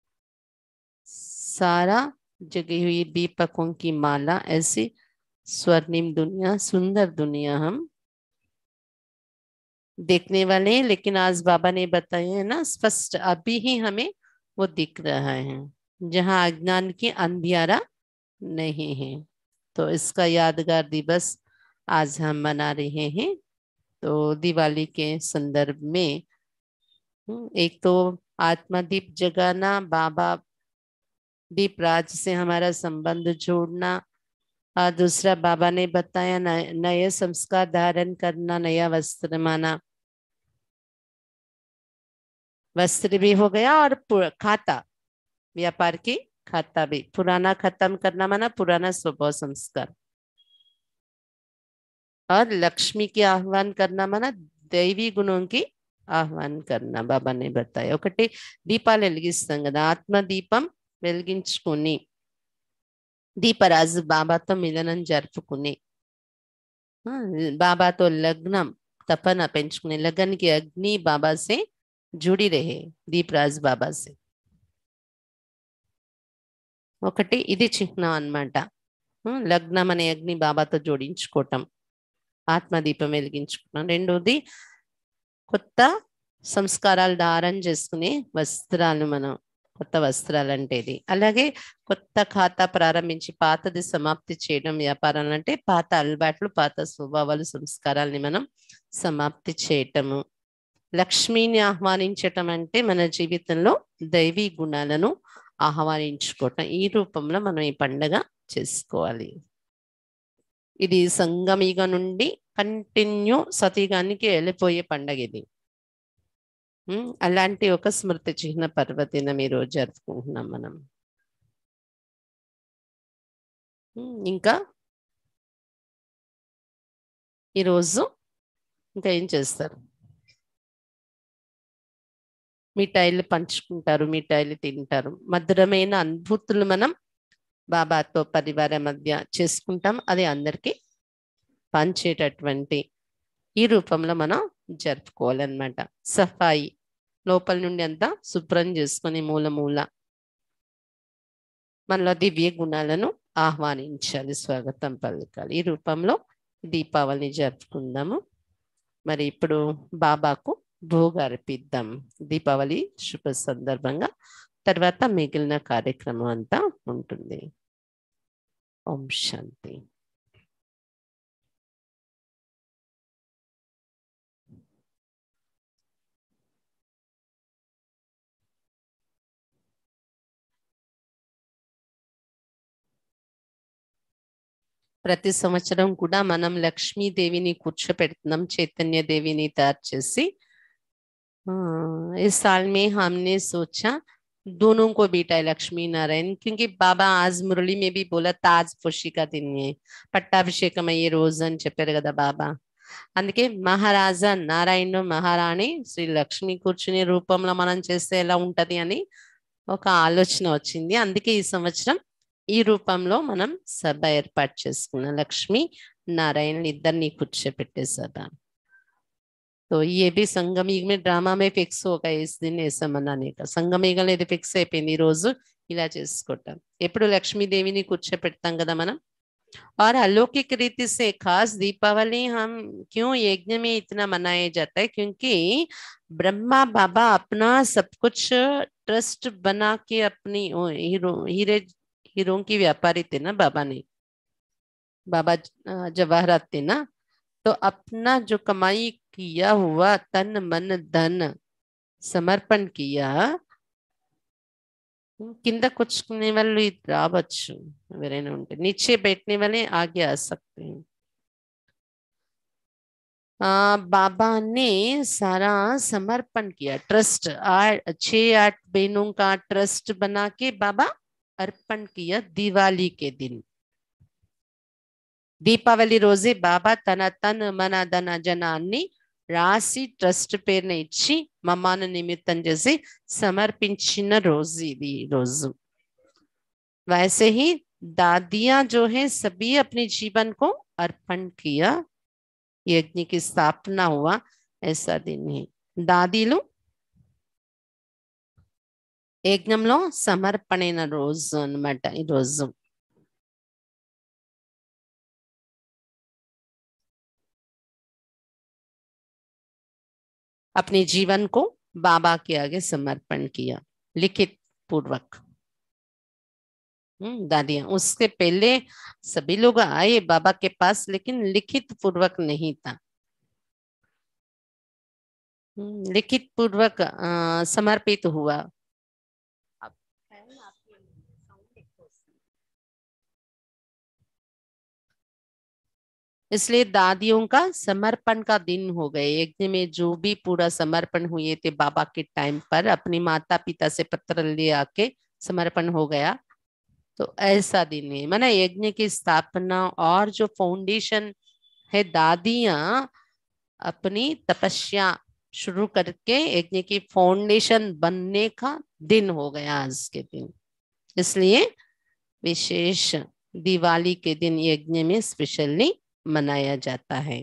Speaker 1: सारा जगी हुई दीपकों की माला, ऐसी स्वर्णिम दुनिया, सुंदर दुनिया हम देखने वाले हैं। लेकिन आज बाबा ने बताया है ना स्पष्ट, अभी ही हमें वो दिख रहा है जहाँ अज्ञान की अंधियारा नहीं है। तो इसका यादगार दिवस आज हम मना रहे हैं। तो दिवाली के संदर्भ में एक तो आत्मा दीप जगाना, बाबा दीप राज से हमारा संबंध जोड़ना, और दूसरा बाबा ने बताया नए संस्कार धारण करना, नया वस्त्र माना, वस्त्र भी हो गया और खाता व्यापार की खाता भी, पुराना खत्म करना माना पुराना स्वभाव संस्कार, और लक्ष्मी की आह्वान करना माना दैवी गुणों की ఆహ్వాన్ కర్ణ బాబా నే బతాయా. ఒకటి దీపాలు వెలిగిస్తాం కదా, ఆత్మ దీపం వెలిగించుకుని దీపరాజు బాబాతో మిలనం జరుపుకుని బాబాతో లగ్నం తపన పెంచుకునే लगन की अग्नि बाबा से जुड़ी रहे, దీపరాజు బాబా से. ఒకటి ఇది చిహ్నం అన్నమాట. లగ్నం అనే అగ్ని బాబాతో జోడించుకోవటం, ఆత్మదీపం వెలిగించుకోవటం. రెండోది కొత్త సంస్కారాలు ధారణ చేసుకునే వస్త్రాలు, మనం కొత్త వస్త్రాలు అంటే ఇది. అలాగే కొత్త ఖాతా ప్రారంభించి పాతది సమాప్తి చేయడం. వ్యాపారాలు అంటే పాత అలవాట్లు, పాత స్వభావాలు, సంస్కారాలని మనం సమాప్తి చేయటము. లక్ష్మిని ఆహ్వానించటం అంటే మన జీవితంలో దైవీ గుణాలను ఆహ్వానించుకోవటం. ఈ రూపంలో మనం ఈ పండగ చేసుకోవాలి. ఇది సంగమిగ నుండి కంటిన్యూ సతీగానికి వెళ్ళిపోయే పండగ ఇది. అలాంటి ఒక స్మృతి చిహ్న పర్వదినం ఈరోజు జరుపుకుంటున్నాం మనం. ఇంకా ఈరోజు ఇంకా ఏం చేస్తారు? మిఠాయిలు పంచుకుంటారు, మిఠాయిలు తింటారు. మధురమైన అనుభూతులు మనం బాబాతో పరివారం మధ్య చేసుకుంటాం. అది అందరికీ పంచేటటువంటి ఈ రూపంలో మనం జరుపుకోవాలన్నమాట. సఫాయి, లోపల నుండి అంతా శుభ్రం చేసుకొని మూల మూల మనలో దివ్య గుణాలను ఆహ్వానించాలి, స్వాగతం పలకాలి. ఈ రూపంలో దీపావళిని జరుపుకుందాము. మరి ఇప్పుడు బాబాకు భోగ అర్పిద్దాం దీపావళి శుభ సందర్భంగా. తర్వాత మిగిలిన కార్యక్రమం అంతా ఉంటుంది. ఓం శాంతి. ప్రతి సంవత్సరం కూడా మనం లక్ష్మీదేవిని కూర్చోపెడుతున్నాం చైతన్య దేవిని తయారు చేసి इस साल में हमने सोचा दोनों को बिठाए लक्ष्मी नारायण क्योंकि बाबा आज मुरली में भी बोला ताज पोशी का दिन है పట్టాభిషేకం అయ్యే రోజు అని చెప్పారు కదా బాబా అందుకే మహారాజా నారాయణ మహారాణి శ్రీ లక్ష్మి కూర్చునే రూపంలో మనం చేస్తే ఎలా ఉంటది అని ఒక ఆలోచన వచ్చింది అందుకే ఈ సంవత్సరం ఈ రూపంలో మనం సభ ఏర్పాటు చేసుకున్నాం లక్ష్మి నారాయణ ఇద్దరిని కూర్చోపెట్టే సభ तो ये भी संगमीग में ड्रामा में फिक्स होगा इस दिन ऐसा मनाने का సంగమేగలు ఇది ఫిక్స్ అయిపోయింది ఈ రోజు ఇలా చేసుకుంటాం ఎప్పుడు లక్ష్మీదేవిని కూర్చోపెడతాం కదా మనం और अलौकिक रीति से खास दीपावली हम क्यों यज्ञ में इतना मनाया जाता है क्योंकि ब्रह्मा बाबा अपना सब कुछ ट्रस्ट बना के अपनी हीरो हीरे हीरों की व्यापारी थे ना बाबा ने बाबा जवाहरात थे ना तो अपना जो कमाई किया हुआ तन मन धन समर्पण किया కింద కూర్చుకునే వాళ్ళు రావచ్చు ఎవరైనా ఉంటే नीचे बैठने वाले आगे आ सकते हैं आ, बाबा ने सारा समर्पण किया ट्रस्ट आठ छह आठ बहनों का ट्रस्ट बना के बाबा अर्पण किया दिवाली के दिन దీపావళి రోజే బాబా తన తన మన ధన జనాన్ని రాసి ట్రస్ట్ పేరుని ఇచ్చి మమ్మాను నిమిత్తం చేసి సమర్పించిన రోజు ఇది రోజు वैसे ही दादियां जो है सभी अपने जीवन को अर्पण किया यज्ञ की स्थापना हुआ ऐसा दिन है దాదీలు యజ్ఞంలో సమర్పణైన రోజు అన్నమాట ఈ రోజు अपने जीवन को बाबा के आगे समर्पण किया लिखित पूर्वक हम्म दादियां उससे पहले सभी लोग आए बाबा के पास लेकिन लिखित पूर्वक नहीं था लिखित पूर्वक समर्पित हुआ इसलिए दादियों का समर्पण का दिन हो गए यज्ञ में जो भी पूरा समर्पण हुए थे बाबा के टाइम पर अपने माता पिता से पत्र ले आके समर्पण हो गया तो ऐसा दिन है माना यज्ञ की स्थापना और जो फाउंडेशन है दादियां अपनी तपस्या शुरू करके यज्ञ की फाउंडेशन बनने का दिन हो गया आज के दिन इसलिए विशेष दिवाली के दिन यज्ञ में स्पेशली मनाया जाता है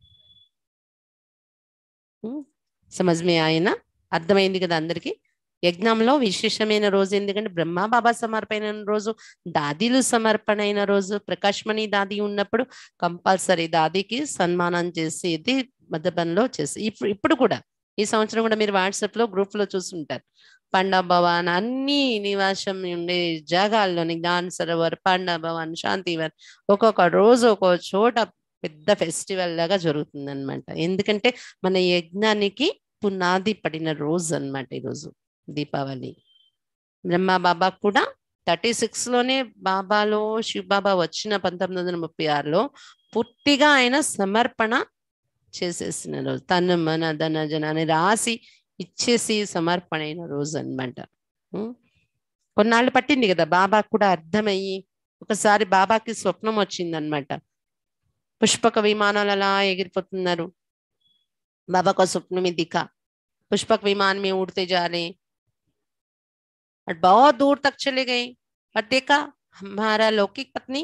Speaker 1: समझ में आए ना అర్థమైంది కదా అందరికి యజ్ఞంలో విశేషమైన రోజు ఎందుకంటే బ్రహ్మ బాబా సమర్పణ రోజు దాదీలు సమర్పణ అయిన రోజు ప్రకాశ్మణి దాది ఉన్నప్పుడు కంపల్సరీ దాదికి సన్మానం చేసేది మధుబన్లో చేసి ఇప్పుడు ఇప్పుడు కూడా ఈ సంవత్సరం కూడా మీరు వాట్సాప్ లో గ్రూప్ లో చూస్తుంటారు పండా భవన్ అన్ని నివాసం ఉండే జాగాల్లోని జ్ఞాన్ సరోవర్ పండా భవన్ శాంతివన్ ఒక్కొక్క రోజు ఒక్కొక్క చోట పెద్ద ఫెస్టివల్ లాగా జరుగుతుంది అనమాట ఎందుకంటే మన యజ్ఞానికి పునాది పడిన రోజు అనమాట ఈరోజు దీపావళి బ్రహ్మ బాబా కూడా థర్టీ సిక్స్ లోనే బాబాలో శివ బాబా వచ్చిన పంతొమ్మిది వందల ముప్పై ఆరులో పూర్తిగా ఆయన సమర్పణ చేసేసిన రోజు తన మన ధన జనాన్ని రాసి ఇచ్చేసి సమర్పణ అయిన రోజు అనమాట కొన్నాళ్ళు పట్టింది కదా బాబా కూడా అర్థమయ్యి ఒకసారి బాబాకి స్వప్నం వచ్చిందనమాట పుష్పక విమానాలు అలా ఎగిరిపోతున్నారు बाबा का स्वप्न में दिखा पुष्पक विमान में उड़ते जा रहे और बहुत दूर तक चले गए और देखा हमारा लौकिक पत्नी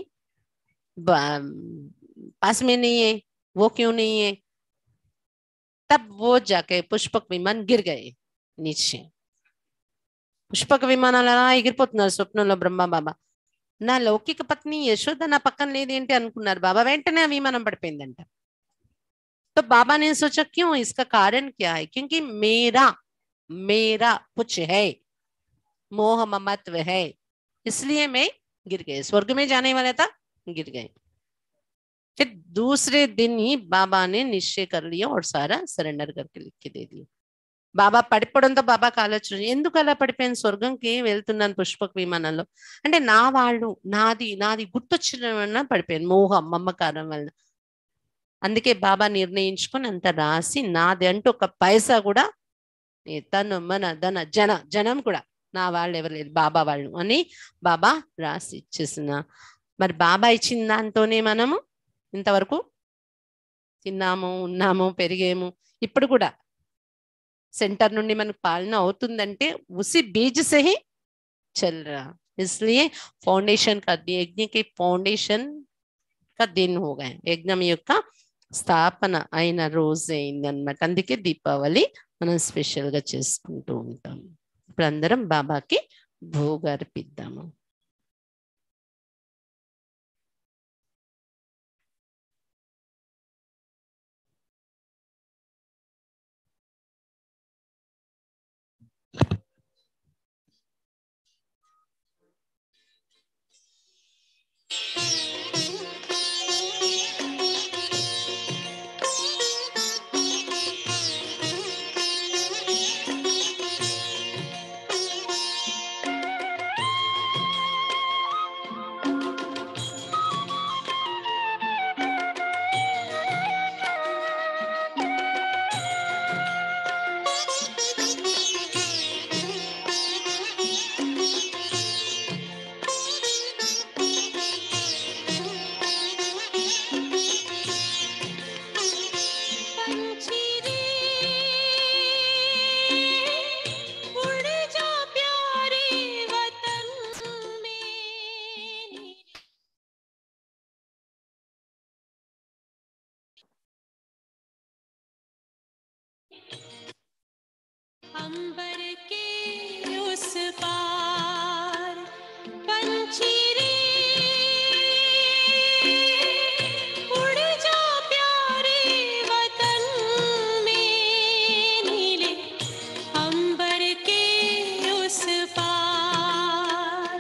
Speaker 1: पास में नहीं है वो क्यों नहीं है तब वो जाके पुष्पक विमान गिर गए नीचे పుష్పక విమానాలు అలా ఎగిరిపోతున్నారు స్వప్నంలో బ్రహ్మ బాబా నా లౌకిక పత్ని యశోద నా పక్కన లేదేంటి అనుకున్నారు బాబా వెంటనే ఆ విమానం పడిపోయిందంట तो बाबा ने सोचा क्यों इसका कारण क्या है क्योंकि मेरा मेरा कुछ है मोह ममत्व है इसलिए मैं गिर गए स्वर्ग में जाने वाला था गिर गए फिर दूसरे दिन ही बाबा ने निश्चय कर लिया और सारा सरेंडर करके लिख के दे दिया బాబా పడిపోవడంతో బాబాకి ఆలోచన, ఎందుకు అలా పడిపోయాను, స్వర్గంకి వెళ్తున్నాను పుష్పక విమానంలో అంటే నా వాళ్ళు నాది నాది గుర్తొచ్చిన వలన పడిపోయాను, మోహం మమకారం వలన. అందుకే బాబా నిర్ణయించుకొని అంత రాసి నాది అంటూ ఒక పైసా కూడా ఈ తను మన ధన జన జనం కూడా నా వాళ్ళు ఎవరు లేదు బాబా వాళ్ళు అని బాబా రాసి ఇచ్చేసిన. మరి బాబా ఇచ్చిన దాంతోనే మనము ఇంతవరకు తిన్నాము, ఉన్నాము, పెరిగాము. ఇప్పుడు కూడా सेंटर నుండి మనకు పాలన అవుతుందంటే उसी बीज से ही चल रहा, इसलिए फाउंडेशन का यज्ञ के फाउंडेशन का दिन हो गए, యజ్ఞం యొక్క స్థాపన అయిన రోజు అయిందనమాట. అందుకే దీపావళి మనం స్పెషల్ గా చేసుకుంటూ ఉంటాం. ఇప్పుడు అందరం బాబాకి భోగ్ అర్పిద్దాము.
Speaker 2: पंछी रे उड़ जा प्यारे वतन में, अंबर के उस पार पंछी रे उड़ जा प्यारे वतन में, नीले अंबर के उस पार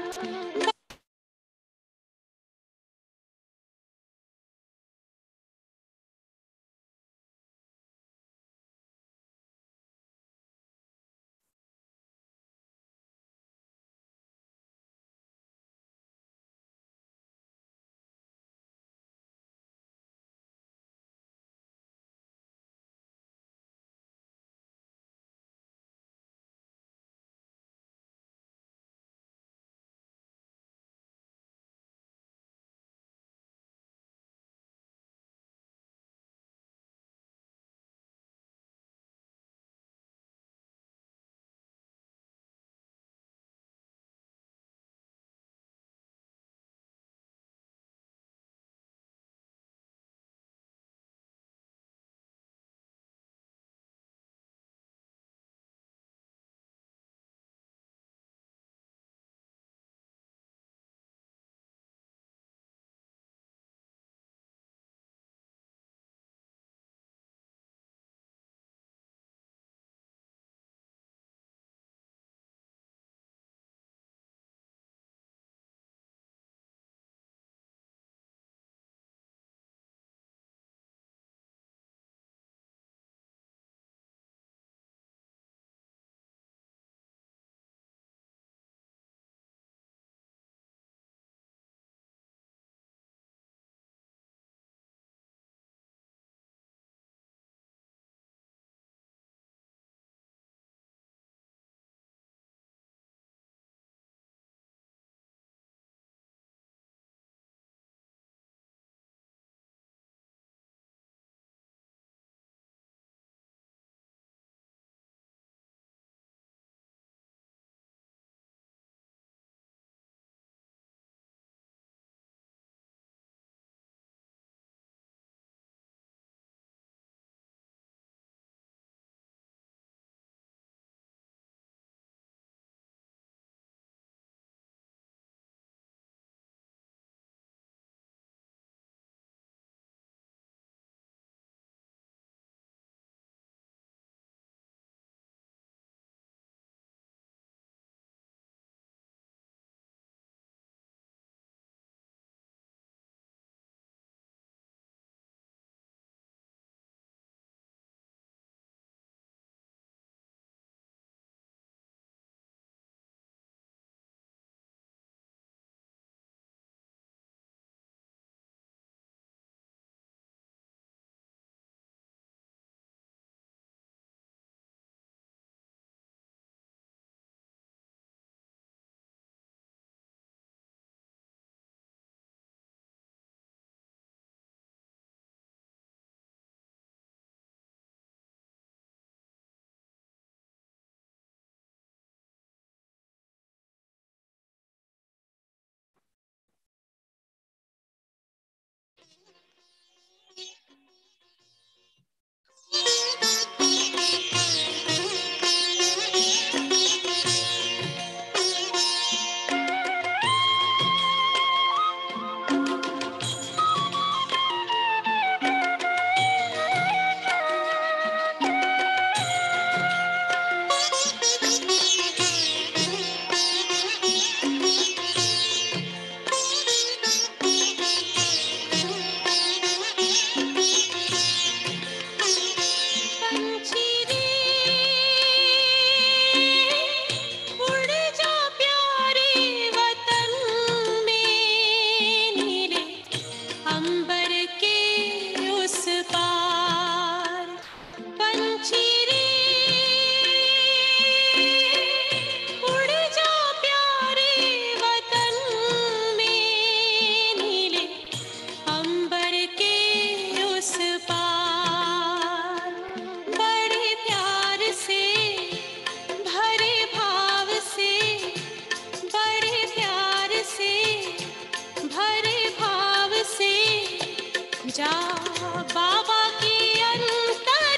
Speaker 2: जा बाबा के अंतर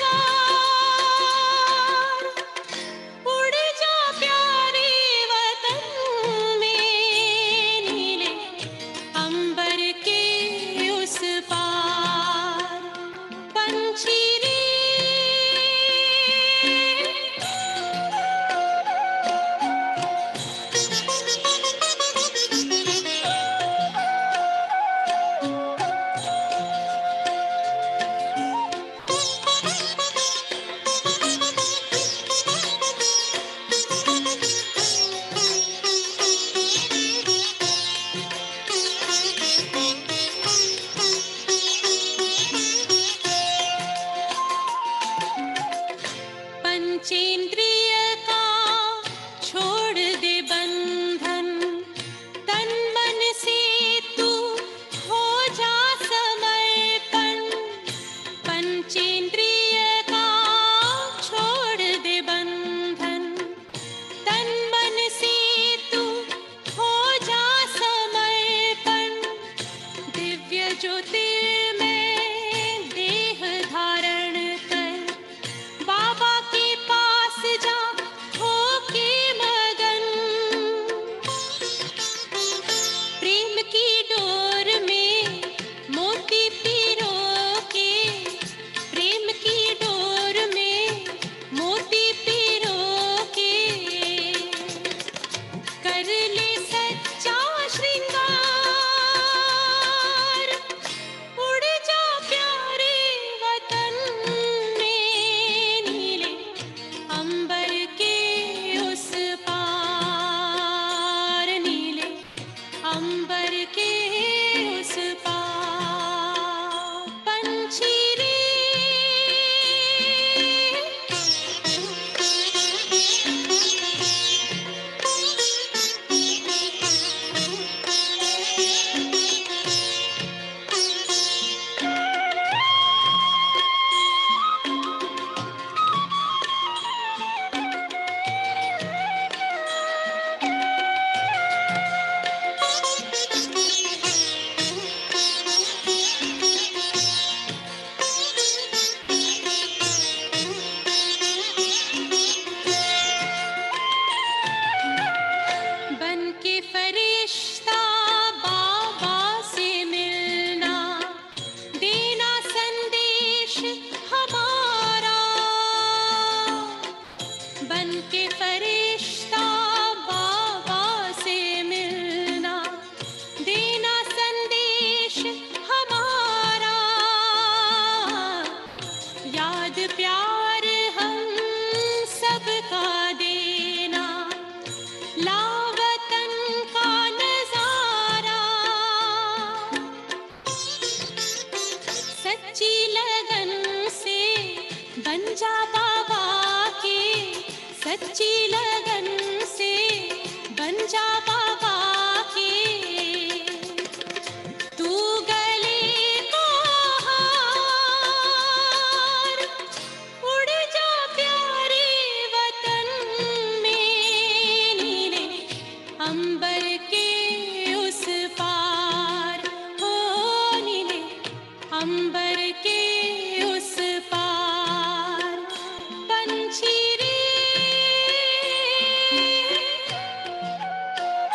Speaker 2: द्वार, उड़ जा प्यारे वतन में, नीले अंबर के उस पार। पंछी रे पंचेंद्रिय का छोड़ दे बंधन, तन मन से तू हो जा समर्पण। पंचेंद्रिय का छोड़ दे बंधन, तन मन से तू हो जा समर्पण। दिव्य ज्योतिर्मय देह धारण कर, बाबा के पास जा होके मगन। प्रेम की डोर में मोती पिरो के, प्रेम की डोर में मोती पिरो के, कर ले सच्चा श्रृंगार। उड़ जा प्यारे वतन में, नीले अंबर के उस पार, नीले अंबर के उस पार। पंछी रे बन के फरिश्ता बाबा से मिलना, देना संदेश हमारा। बन के फरिश्ता बाबा से मिलना, देना संदेश हमारा। याद प्यार हम सबका देना, लावतन का नजारा। सच्ची लगन से बन जा बाबा के, सच्ची लगन से बन जा बाबा के। तू गले को हार, उड़ जा प्यारे वतन में, नीले अंबर के उस पार। हो नीले अंबर के उस पार। पंछी रे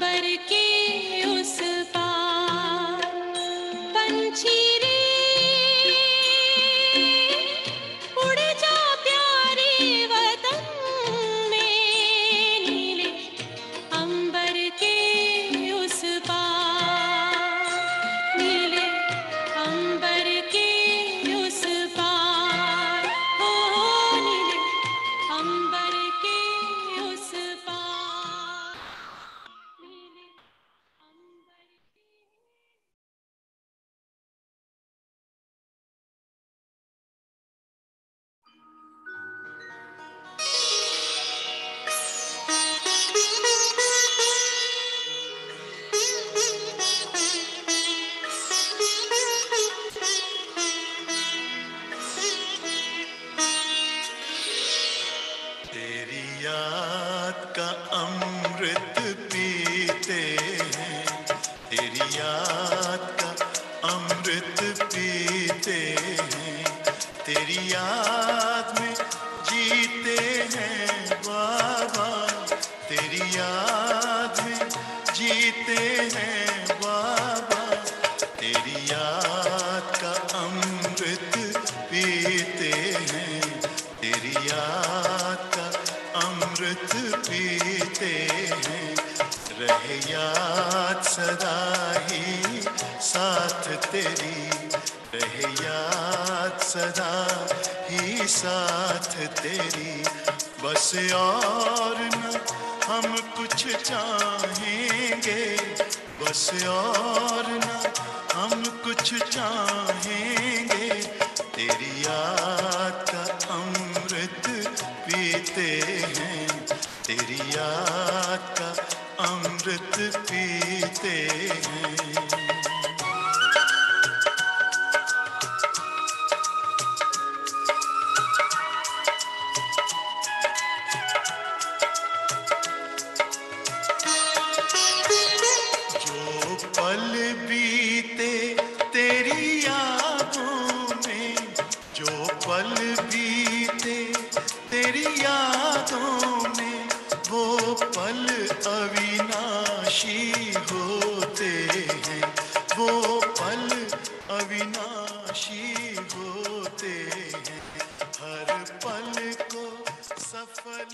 Speaker 2: अंबर के उस पार पंछी रे उड़ जा प्यारे वतन में नीले अंबर के उस पार नीले अंबर के उस पार हो नीले अंबर के उस पार नीले अंबर के
Speaker 3: तेरी याद का अमृत पीते हैं, तेरी याद का अमृत पीते हैं, तेरी याद में जीते हैं बाबा, तेरी याद में जीते हैं बाबा, तेरी याद का अमृत पीते हैं, तेरी याद का अमृत पीते हैं, रहे याद सदा ही साथ तेरी, रहे याद सदा ही साथ तेरी, बस और न हम कुछ चाहेंगे, बस और न हम कुछ चाहेंगे, तेरी याद का अमृत पीते हैं, तेरी याद का अमृत पीते हैं। जो पल बीते तेरी यादों में, जो पल बीते तेरी यादों में, वो पल अविनाशी होते हैं, वो पल अविनाशी होते हैं, हर पल को सफल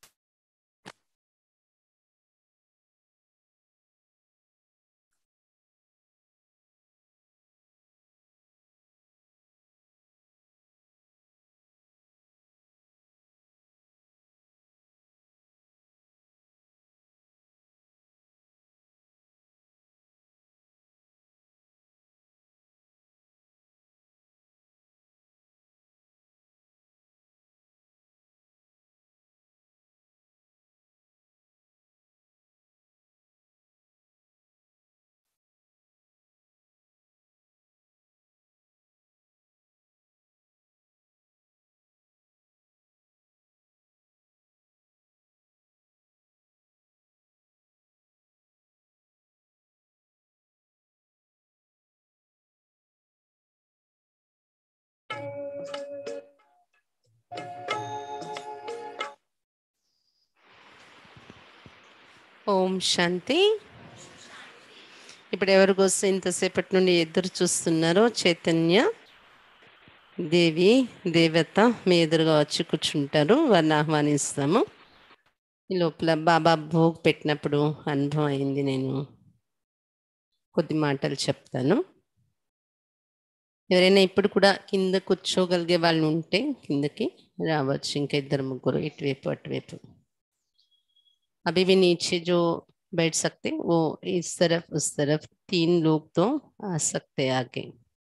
Speaker 1: ఓం శాంతి. ఇప్పుడు ఎవరి కోసం ఇంతసేపటి నుండి ఎదురు చూస్తున్నారో చైతన్య దేవి దేవత మీ ఎదురుగా వచ్చి కూర్చుంటారు, వారిని ఆహ్వానిస్తాము. ఈ లోపల బాబా భోగ్ పెట్టినప్పుడు అనుభవం అయింది, నేను కొద్ది మాటలు చెప్తాను. ఎవరైనా ఇప్పుడు కూడా కింద కూర్చోగలిగే వాళ్ళు ఉంటే కిందకి రావచ్చు, ఇంకా ఇద్దరు ముగ్గురు ఇటువైపు అటువైపు. अभी भी नीचे जो बैठ सकते वो इस तरफ उस तरफ तीन लोग तो आ सकते आगे.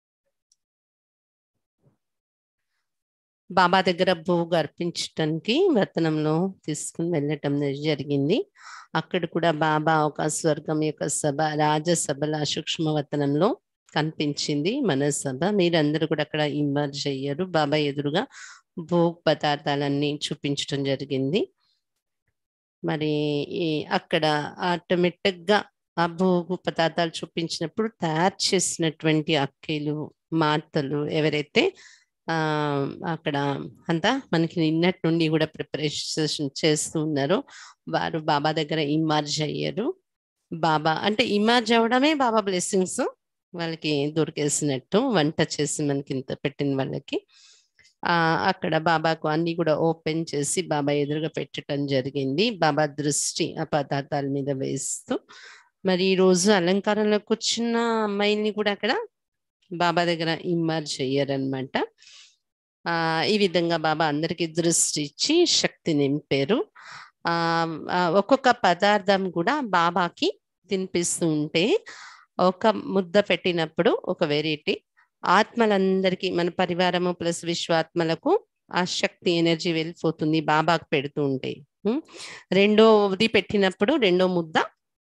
Speaker 1: బాబా దగ్గర భోగ్ అర్పించడానికి రతనంలో తీసుకుని వెళ్ళటం జరిగింది. అక్కడ కూడా బాబా ఒక స్వర్గం యొక్క సభ రాజసభల సూక్ష్మవతనంలో కనిపించింది మన సభ. మీరందరూ కూడా అక్కడ ఇమర్జ్ అయ్యారు. బాబా ఎదురుగా భోగ్ పదార్థాలన్నీ చూపించడం జరిగింది. మరి అక్కడ ఆటోమేటిక్ గా ఆ భోగు పదార్థాలు చూపించినప్పుడు తయారు చేసినటువంటి అక్కలు మాతలు ఎవరైతే ఆ అక్కడ అంతా మనకి నిన్నటి నుండి కూడా ప్రిపరేషన్ చేస్తూ ఉన్నారో వారు బాబా దగ్గర ఇమర్జ్ అయ్యారు. బాబా అంటే ఇమర్జ్ అవ్వడమే బాబా బ్లెస్సింగ్స్ వాళ్ళకి దొరికేసినట్టు, వంట చేసి మనకి ఇంత పెట్టిన వాళ్ళకి. ఆ అక్కడ బాబాకు అన్ని కూడా ఓపెన్ చేసి బాబా ఎదురుగా పెట్టడం జరిగింది. బాబా దృష్టి ఆ పదార్థాల మీద వేస్తూ, మరి ఈ రోజు అలంకారంలోకి వచ్చిన అమ్మాయిల్ని కూడా అక్కడ బాబా దగ్గర ఇమ్మర్జ్ అయ్యారనమాట. ఆ ఈ విధంగా బాబా అందరికి దృష్టి ఇచ్చి శక్తి నింపారు. ఆ ఆ, ఒక్కొక్క పదార్థం కూడా బాబాకి తినిపిస్తూ ఉంటే, ఒక ముద్ద పెట్టినప్పుడు ఒక వెరైటీ ఆత్మలందరికీ, మన పరివారము ప్లస్ విశ్వాత్మలకు ఆ శక్తి ఎనర్జీ వెళ్ళిపోతుంది బాబాకు పెడుతూ ఉంటే. ఉం? రెండోది పెట్టినప్పుడు రెండో ముద్ద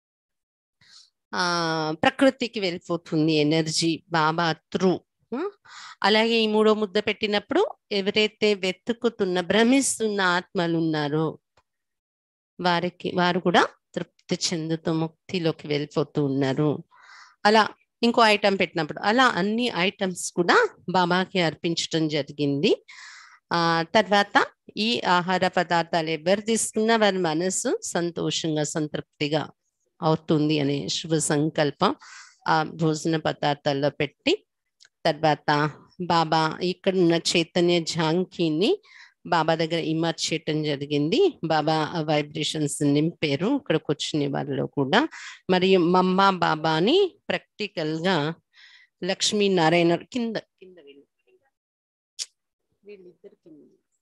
Speaker 1: ఆ ప్రకృతికి వెళ్ళిపోతుంది ఎనర్జీ బాబా త్రూ. అలాగే ఈ మూడో ముద్ద పెట్టినప్పుడు ఎవరైతే వెతుకుతున్న భ్రమిస్తున్న ఆత్మలు ఉన్నారో వారికి, వారు కూడా తృప్తి చెందుతూ ముక్తిలోకి వెళ్ళిపోతూ ఉన్నారు. అలా ఇంకో ఐటమ్ పెట్టినప్పుడు అలా అన్ని ఐటమ్స్ కూడా బాబాకి అర్పించడం జరిగింది. ఆ తర్వాత ఈ ఆహార పదార్థాలు ఎవరు తీసుకున్నా వారి మనసు సంతోషంగా సంతృప్తిగా అవుతుంది అనే శుభ సంకల్పం ఆ భోజన పదార్థాల్లో పెట్టి, తర్వాత బాబా ఇక్కడ ఉన్న చైతన్య ఝాంకీని బాబా దగ్గర ఇమర్జ్ చేయటం జరిగింది. బాబా వైబ్రేషన్స్ నింపారు ఇక్కడ కూర్చునే వాళ్ళలో కూడా. మరియు మమ్మ బాబాని ప్రాక్టికల్ గా లక్ష్మీనారాయణ కింద కింద వీళ్ళు వీళ్ళిద్దరు కింద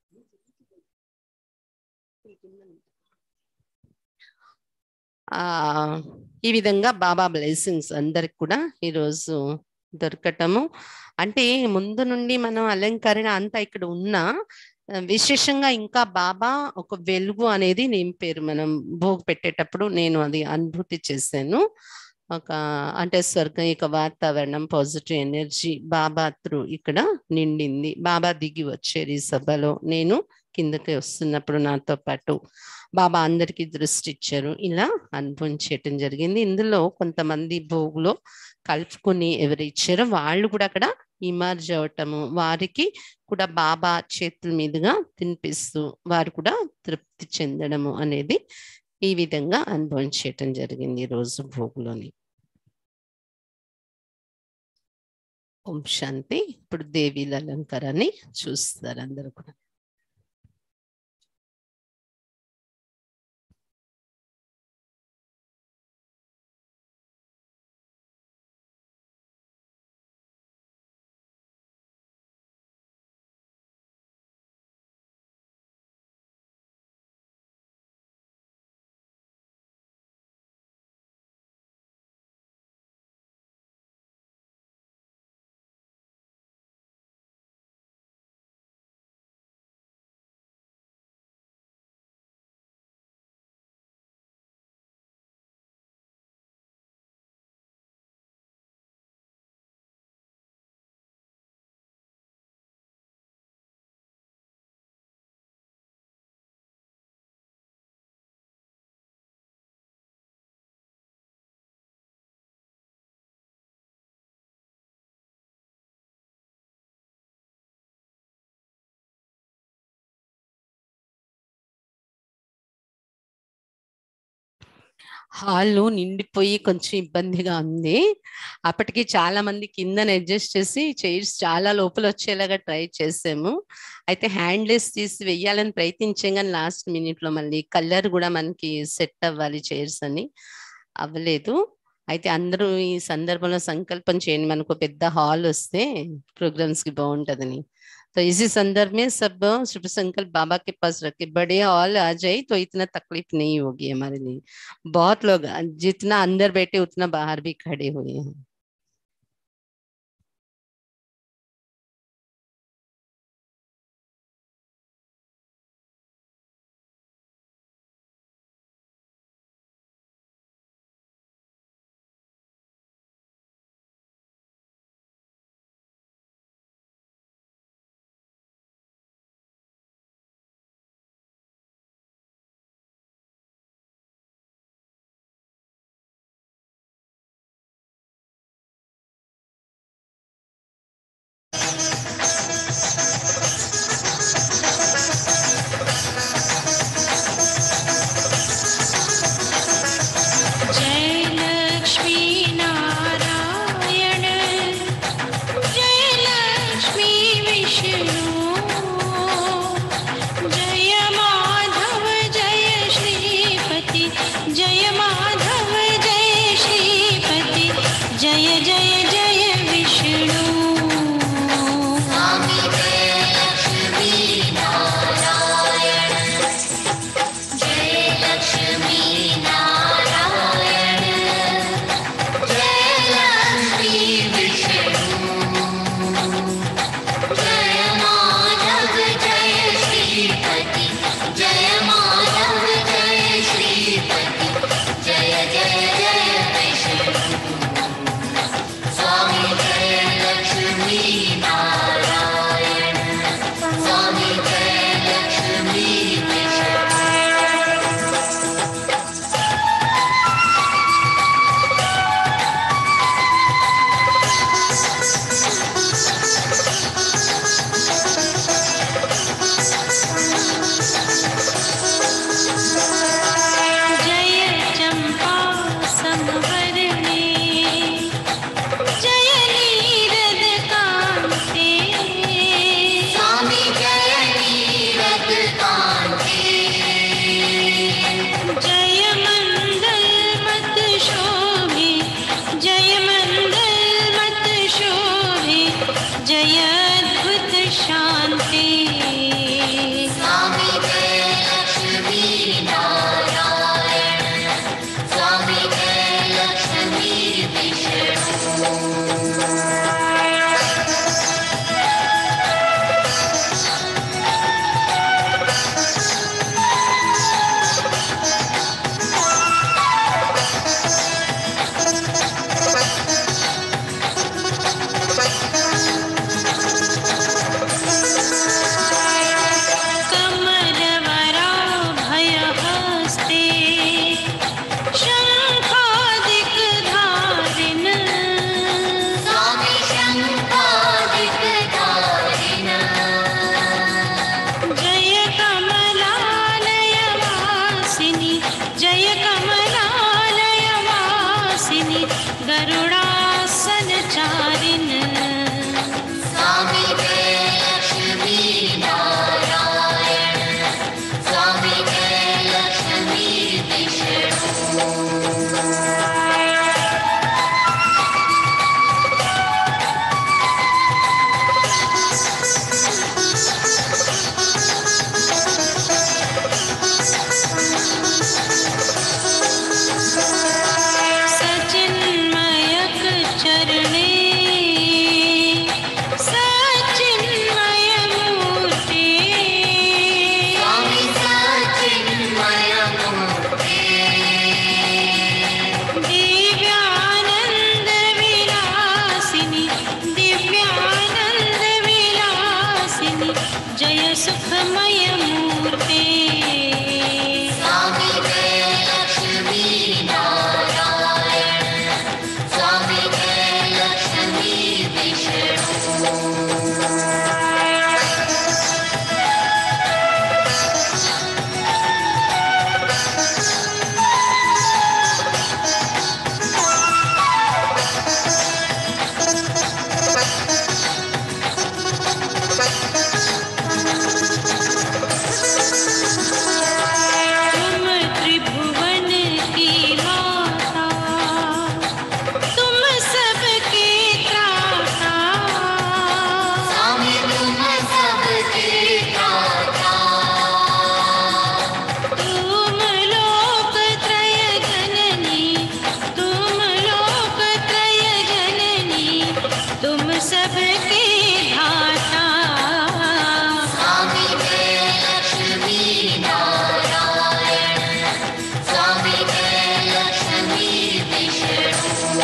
Speaker 1: ఆ ఈ విధంగా బాబా బ్లెస్సింగ్స్ అందరికి కూడా ఈరోజు దొరకటము. అంటే ముందు నుండి మనం అలంకరణ అంతా ఇక్కడ ఉన్నా, ఆ, విశేషంగా ఇంకా బాబా ఒక వెలుగు అనేది నింపారు. మనం భోగ్ పెట్టేటప్పుడు నేను అది అనుభూతి చేశాను. ఒక అంటే స్వర్గీయ వాతావరణం, పాజిటివ్ ఎనర్జీ బాబా త్రూ ఇక్కడ నిండింది. బాబా దిగి వచ్చారు ఈ సభలో. నేను కిందకి వస్తున్నప్పుడు నాతో పాటు బాబా అందరికీ దృష్టి ఇచ్చారు. ఇలా అనుభవం చేయటం జరిగింది. ఇందులో కొంతమంది భోగులో కలుపుకొని ఎవరు ఇచ్చారో వాళ్ళు కూడా అక్కడ ఇమర్జ్ అవటము, వారికి కూడా బాబా చేతుల మీదుగా తినిపిస్తూ వారు కూడా తృప్తి చెందడము అనేది ఈ విధంగా అనుభవం చేయటం జరిగింది ఈ రోజు భోగులోని. ఓం శాంతి. ఇప్పుడు దేవీల అలంకారాన్ని చూస్తారు అందరూ కూడా. హాల్ నిండిపోయి కొంచెం ఇబ్బందిగా ఉంది. అప్పటికి చాలా మంది కిందన అడ్జస్ట్ చేసి చైర్స్ చాలా లోపల వచ్చేలాగా ట్రై చేసాము. అయితే హ్యాండ్లెస్ తీసి వెయ్యాలని ప్రయత్నించాం, కానీ లాస్ట్ మినిట్ లో మళ్ళీ కలర్ కూడా మనకి సెట్ అవ్వాలి చైర్స్ అని అవ్వలేదు. అయితే అందరూ ఈ సందర్భంలో సంకల్పం చేయండి, మనకు పెద్ద హాల్ వస్తే प्रोग्राम्स की బాగుంటదని. तो इसी संदर्भ में सब शुभ संकल्प बाबा के पास रखे, बड़े हॉल आ जाए तो इतना तकलीफ नहीं होगी हमारे लिए. बहुत लोग जितना अंदर बैठे उतना बाहर भी खड़े हुए हैं.
Speaker 2: गरुडासनचारिन्
Speaker 4: स्वामी जय लक्ष्मी नारायण स्वामी जय लक्ष्मी विष्णु
Speaker 2: सचिन्मयक चरणे सचिन्मय मूर्ते
Speaker 4: स्वामी सचिन्मय मूर्ते
Speaker 2: दिव्यानन्द विलासिनि दिव्यानन्द विलासिनि जय सुखमय मूर्ते
Speaker 4: स्वामी जय लक्ष्मी नारायण स्वामी जय लक्ष्मी विष्णु
Speaker 2: तुम त्रिभुवन की माता तुम सबके त्राता
Speaker 4: स्वामी तुम सबके त्राता
Speaker 2: तुम लोकत्रय जननी तुम लोकत्रय जननी तुम सबके धाता
Speaker 4: स्वामी जय लक्ष्मी नारायण स्वामी जय लक्ष्मी विष्णु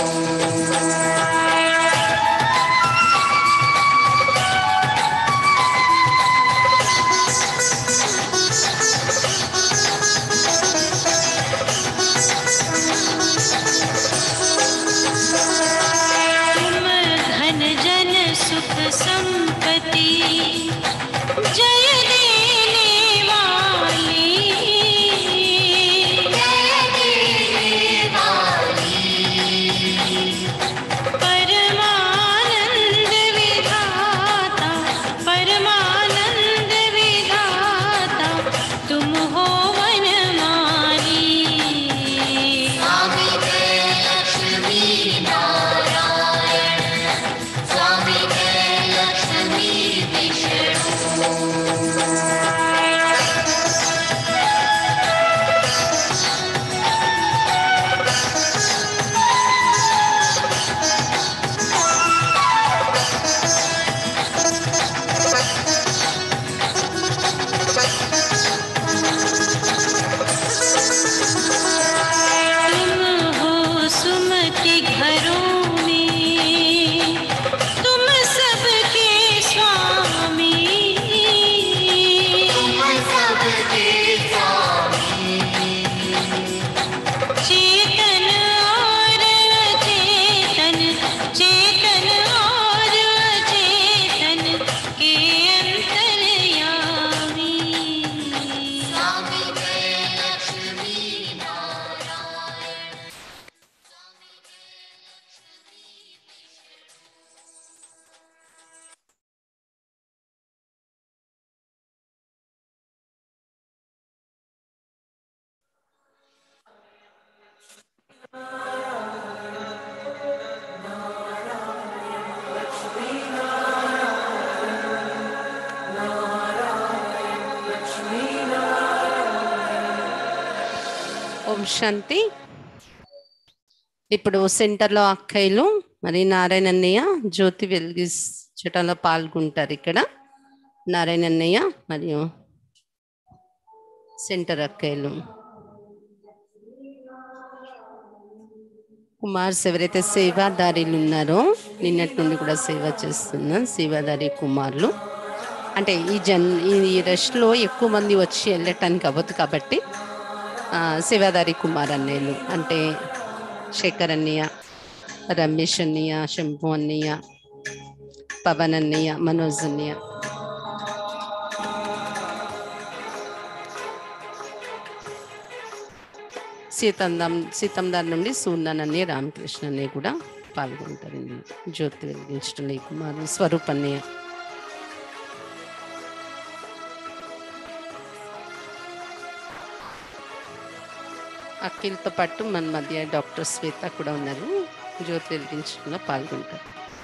Speaker 2: तुम धन जन सुख संपत्ति जय देने वाली
Speaker 4: जय देने वाली
Speaker 2: परमानंद विधाता परमानंद विधाता तुम हो वनमाली
Speaker 4: स्वामी जय लक्ष्मी नारायण स्वामी जय लक्ष्मी विष्णु
Speaker 2: तुम हो सुमति घरों में तुम सबके स्वामी
Speaker 4: तुम सबके स्वामी
Speaker 2: चेतन और अचेतन चेतन और अचेतन के अंतर्यामी
Speaker 4: स्वामी जय लक्ष्मी नारायण स्वामी जय लक्ष्मी
Speaker 1: ఓం శాంతి. ఇప్పుడు సెంటర్లో అక్కయ్యలు మరి నారాయణ అన్నయ్య జ్యోతి వెలిగించటంలో పాల్గొంటారు. ఇక్కడ నారాయణ అన్నయ్య మరియు సెంటర్ అక్కయ్యలు కుమార్స్ ఎవరైతే సేవాదారీలు ఉన్నారో నిన్నటి నుండి కూడా సేవ చేస్తున్న సేవాదారి కుమారులు, అంటే ఈ జన్ ఈ రష్లో ఎక్కువ మంది వచ్చి వెళ్ళటానికి అవ్వదు కాబట్టి ఆ, సేవాదారి కుమార్ అన్నయ్యలు అంటే శేఖర్ అన్నయ్య, రమేష్ అన్నయ్య, శంభు అన్నయ్య, పవన్ అన్నయ్య, మనోజ్ అన్నయ్య. సీతందం సీతందార్ నుండి సూర్ణనన్నయ్య రామకృష్ణ అన్నయ్య కూడా పాల్గొంటారు ఇందులో. జ్యోతి వెలిగించడం కుమారు స్వరూపన్నయ్య. అఖిల్తో పాటు మన మధ్య డాక్టర్ శ్వేత కూడా ఉన్నారు, జ్యోతి వెలిగించడంలో పాల్గొంటారు.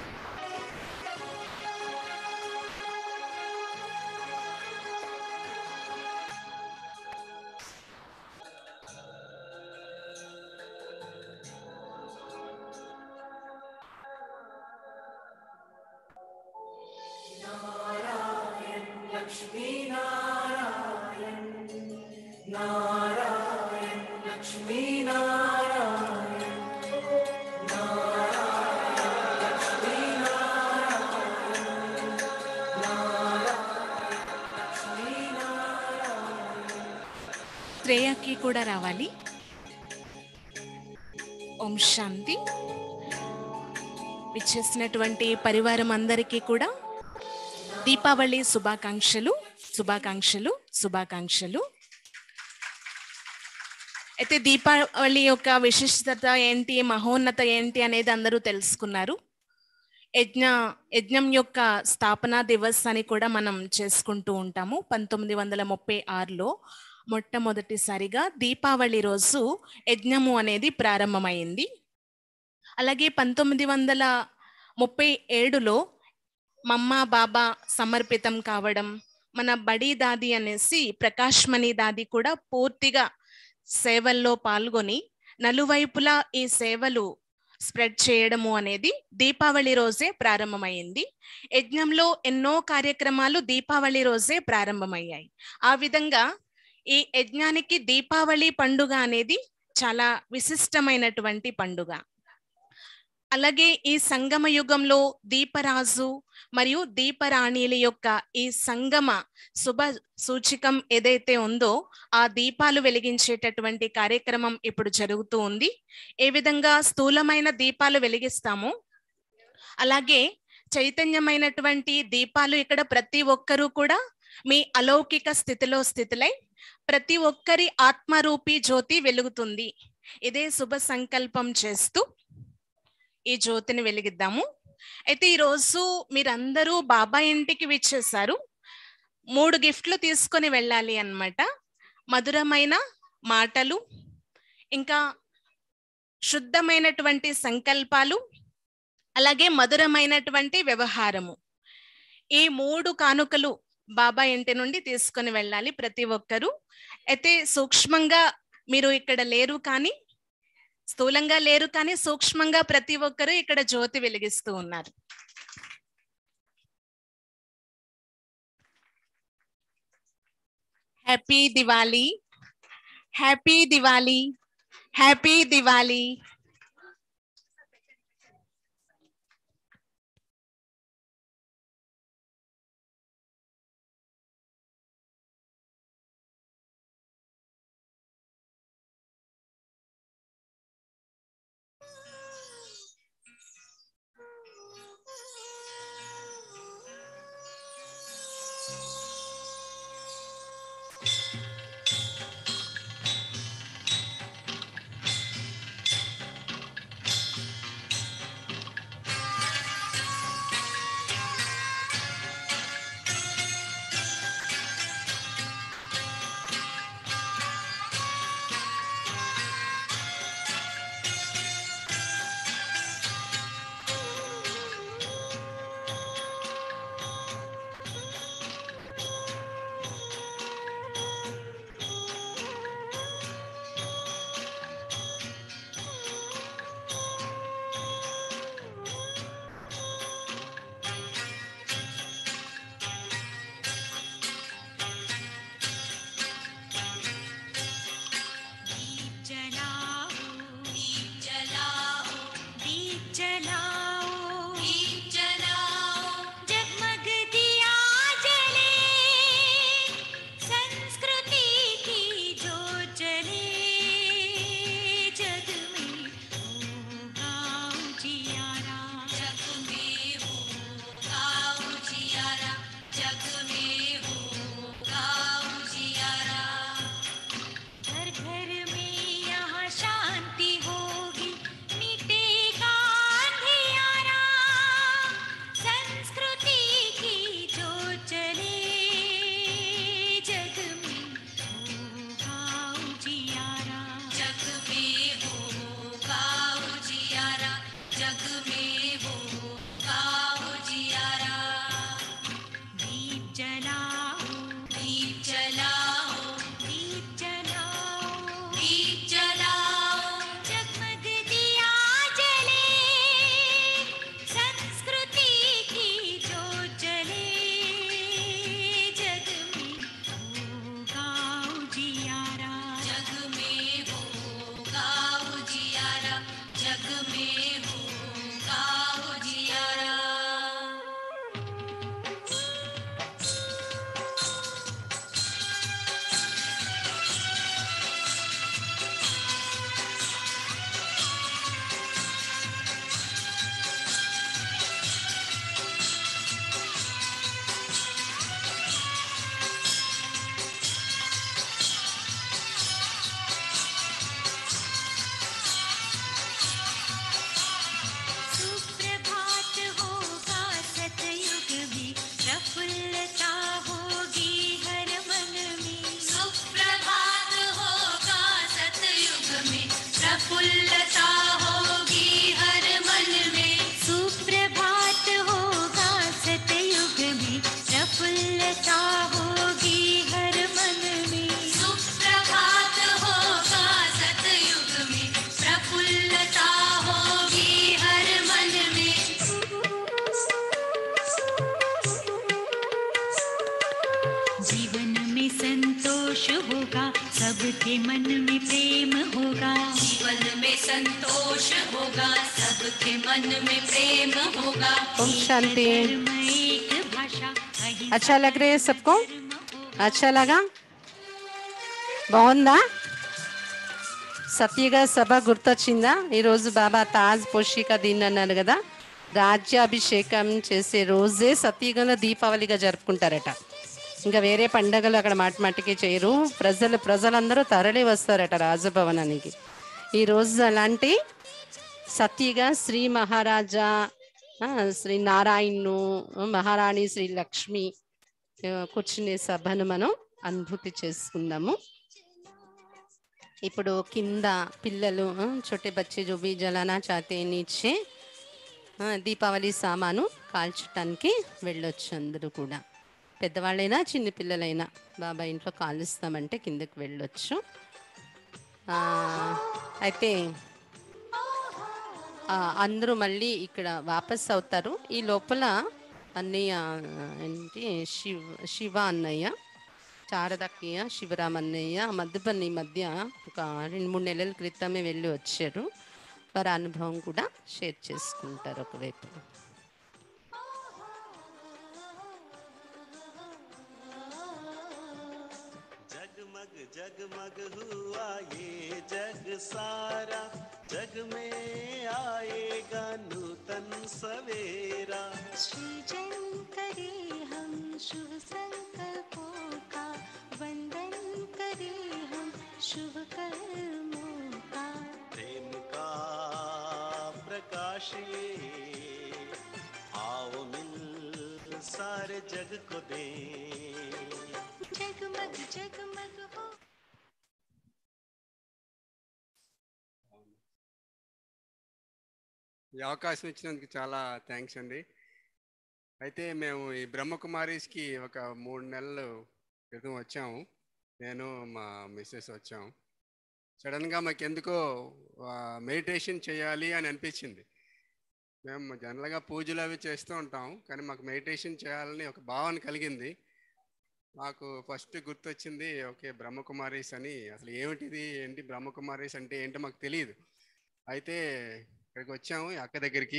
Speaker 5: శ్రేయకి కూడా రావాలి. ఓం శాంతి. విచ్చేసినటువంటి పరివారం అందరికీ కూడా దీపావళి శుభాకాంక్షలు శుభాకాంక్షలు శుభాకాంక్షలు. అయితే దీపావళి యొక్క విశిష్టత ఏంటి, మహోన్నత ఏంటి అనేది అందరూ తెలుసుకున్నారు. యజ్ఞ యజ్ఞం యొక్క స్థాపనా దివస్ అని కూడా మనం చేసుకుంటూ ఉంటాము. పంతొమ్మిది వందల ముప్పై ఆరులో మొట్టమొదటిసారిగా దీపావళి రోజు యజ్ఞము అనేది ప్రారంభమైంది. అలాగే పంతొమ్మిది వందల ముప్పై ఏడులో మమ్మ బాబా సమర్పితం కావడం, మన బడి దాది అనేసి ప్రకాష్మణి దాది కూడా పూర్తిగా సేవల్లో పాల్గొని నలువైపులా ఈ సేవలు స్ప్రెడ్ చేయడము అనేది దీపావళి రోజే ప్రారంభమైంది. యజ్ఞంలో ఎన్నో కార్యక్రమాలు దీపావళి రోజే ప్రారంభమయ్యాయి. ఆ విధంగా ఈ యజ్ఞానికి దీపావళి పండుగ అనేది చాలా విశిష్టమైనటువంటి పండుగ. అలాగే ఈ సంగమ యుగంలో దీపరాజు మరియు దీపరాణిల యొక్క ఈ సంగమ శుభ సూచికం ఏదైతే ఉందో ఆ దీపాలు వెలిగించేటటువంటి కార్యక్రమం ఇప్పుడు జరుగుతూ ఉంది. ఏ విధంగా స్థూలమైన దీపాలు వెలిగిస్తామో అలాగే చైతన్యమైనటువంటి దీపాలు ఇక్కడ ప్రతి ఒక్కరూ కూడా మీ అలౌకిక స్థితిలో స్థితులై ప్రతి ఒక్కరి ఆత్మరూపీ జ్యోతి వెలుగుతుంది. ఇదే శుభ సంకల్పం చేస్తూ ఈ జ్యోతిని వెలిగిద్దాము. అయితే ఈరోజు మీరందరూ బాబా ఇంటికి విచ్చేశారు. మూడు గిఫ్ట్లు తీసుకొని వెళ్ళాలి అన్నమాట. మధురమైన మాటలు, ఇంకా శుద్ధమైనటువంటి సంకల్పాలు, అలాగే మధురమైనటువంటి వ్యవహారము. ఈ మూడు కానుకలు బాబా ఇంటి నుండి తీసుకొని వెళ్ళాలి ప్రతి ఒక్కరూ. అయితే సూక్ష్మంగా మీరు ఇక్కడ లేరు కానీ, స్థూలంగా లేరు కానీ సూక్ష్మంగా ప్రతి ఒక్కరూ ఇక్కడ జ్యోతి వెలిగిస్తూ ఉన్నారు. Happy Diwali, happy Diwali, happy Diwali.
Speaker 2: सबके मन में प्रेम होगा, जीवन में संतोष होगा, सबके मन में प्रेम होगा।
Speaker 1: ओम शांति।
Speaker 2: धर्म एक भाषा, अहिंसा
Speaker 1: अच्छा लग रहा है सबको? अच्छा लगा? బాగుందా? సత్యగా సభ గుర్తొచ్చిందా? ఈరోజు బాబా తాజ్ పోషిక దీన్ అన్నారు కదా, రాజ్యాభిషేకం చేసే రోజే సత్యగల దీపావళిగా జరుపుకుంటారట. ఇంకా వేరే పండగలు అక్కడ మాటి మాటికి చేయరు. ప్రజలు ప్రజలందరూ తరలి వస్తారట రాజభవనానికి. ఈరోజు అలాంటి సత్యగా శ్రీ మహారాజా ఆ, శ్రీ నారాయణు మహారాణి శ్రీ లక్ష్మి ఆ, కూర్చునే సభను మనం అనుభూతి చేసుకుందాము. ఇప్పుడు కింద పిల్లలు ఆ, छोटे बच्चे जो भी जलाना चाहते हैं नीचे ఆ, దీపావళి సామాను కాల్చటానికి వెళ్ళొచ్చు అందరూ కూడా. పెద్దవాళ్ళైనా చిన్న పిల్లలైనా బాబా ఇంట్లో కాలుస్తామంటే కిందకి వెళ్ళొచ్చు. ఆ, అయితే ఆ, అందరూ మళ్ళీ ఇక్కడ వాపస్ అవుతారు. ఈ లోపల అన్నయ్య ఏంటి శివ శివ అన్నయ్య, శారదక్కయ్య, శివరామ్ అన్నయ్య మధుబన్ ఈ మధ్య ఒక రెండు మూడు నెలల క్రితమే వెళ్ళి వచ్చారు. వారి అనుభవం కూడా షేర్ చేసుకుంటారు ఒకవైపు.
Speaker 3: जगमग जगमग हुआ ये जग सारा, जग में आएगा नूतन सवेरा।
Speaker 2: सृजन करे हम शुभ संकल्पों का, वंदन करे हम शुभ कर्मों का।
Speaker 3: प्रेम का प्रकाश ये आओ मिल सारे जग को दे।
Speaker 2: जगमग जगमग हो।
Speaker 6: ఈ అవకాశం ఇచ్చినందుకు చాలా థ్యాంక్స్ అండి. అయితే మేము ఈ బ్రహ్మకుమారీస్కి ఒక మూడు నెలలు క్రితం వచ్చాము. నేను మా మిస్సెస్ వచ్చాము. సడన్గా మాకు ఎందుకో మెడిటేషన్ చేయాలి అని అనిపించింది. మేము జనరల్గా పూజలు అవి చేస్తూ ఉంటాం, కానీ మాకు మెడిటేషన్ చేయాలని ఒక భావన కలిగింది. మాకు ఫస్ట్ గుర్తొచ్చింది ఓకే బ్రహ్మకుమారీస్ అని. అసలు ఏమిటిది ఏంటి బ్రహ్మకుమారీస్ అంటే ఏంటో మాకు తెలియదు. అయితే ఇక్కడికి వచ్చాము ఈ అక్క దగ్గరికి.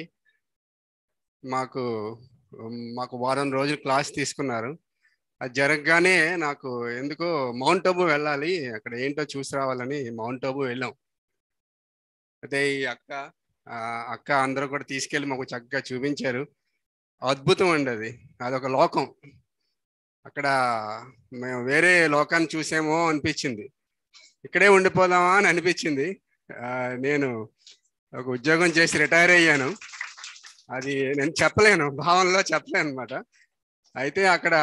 Speaker 6: మాకు మాకు వారం రోజులు క్లాస్ తీసుకున్నారు. అది జరగగానే నాకు ఎందుకో మౌంట్ ఆబు వెళ్ళాలి, అక్కడ ఏంటో చూసి రావాలని మౌంట్ ఆబు వెళ్ళాం. అయితే ఈ అక్క ఆ అక్క అందరూ కూడా తీసుకెళ్ళి మాకు చక్కగా చూపించారు. అద్భుతం అండి అది. అదొక లోకం. అక్కడ మేము వేరే లోకాన్ని చూసామో అనిపించింది. ఇక్కడే ఉండిపోదామా అని అనిపించింది. నేను ఒక ఉద్యోగం చేసి రిటైర్ అయ్యాను. అది నేను చెప్పలేను, భావనలో చెప్పలేను అనమాట. అయితే అక్కడ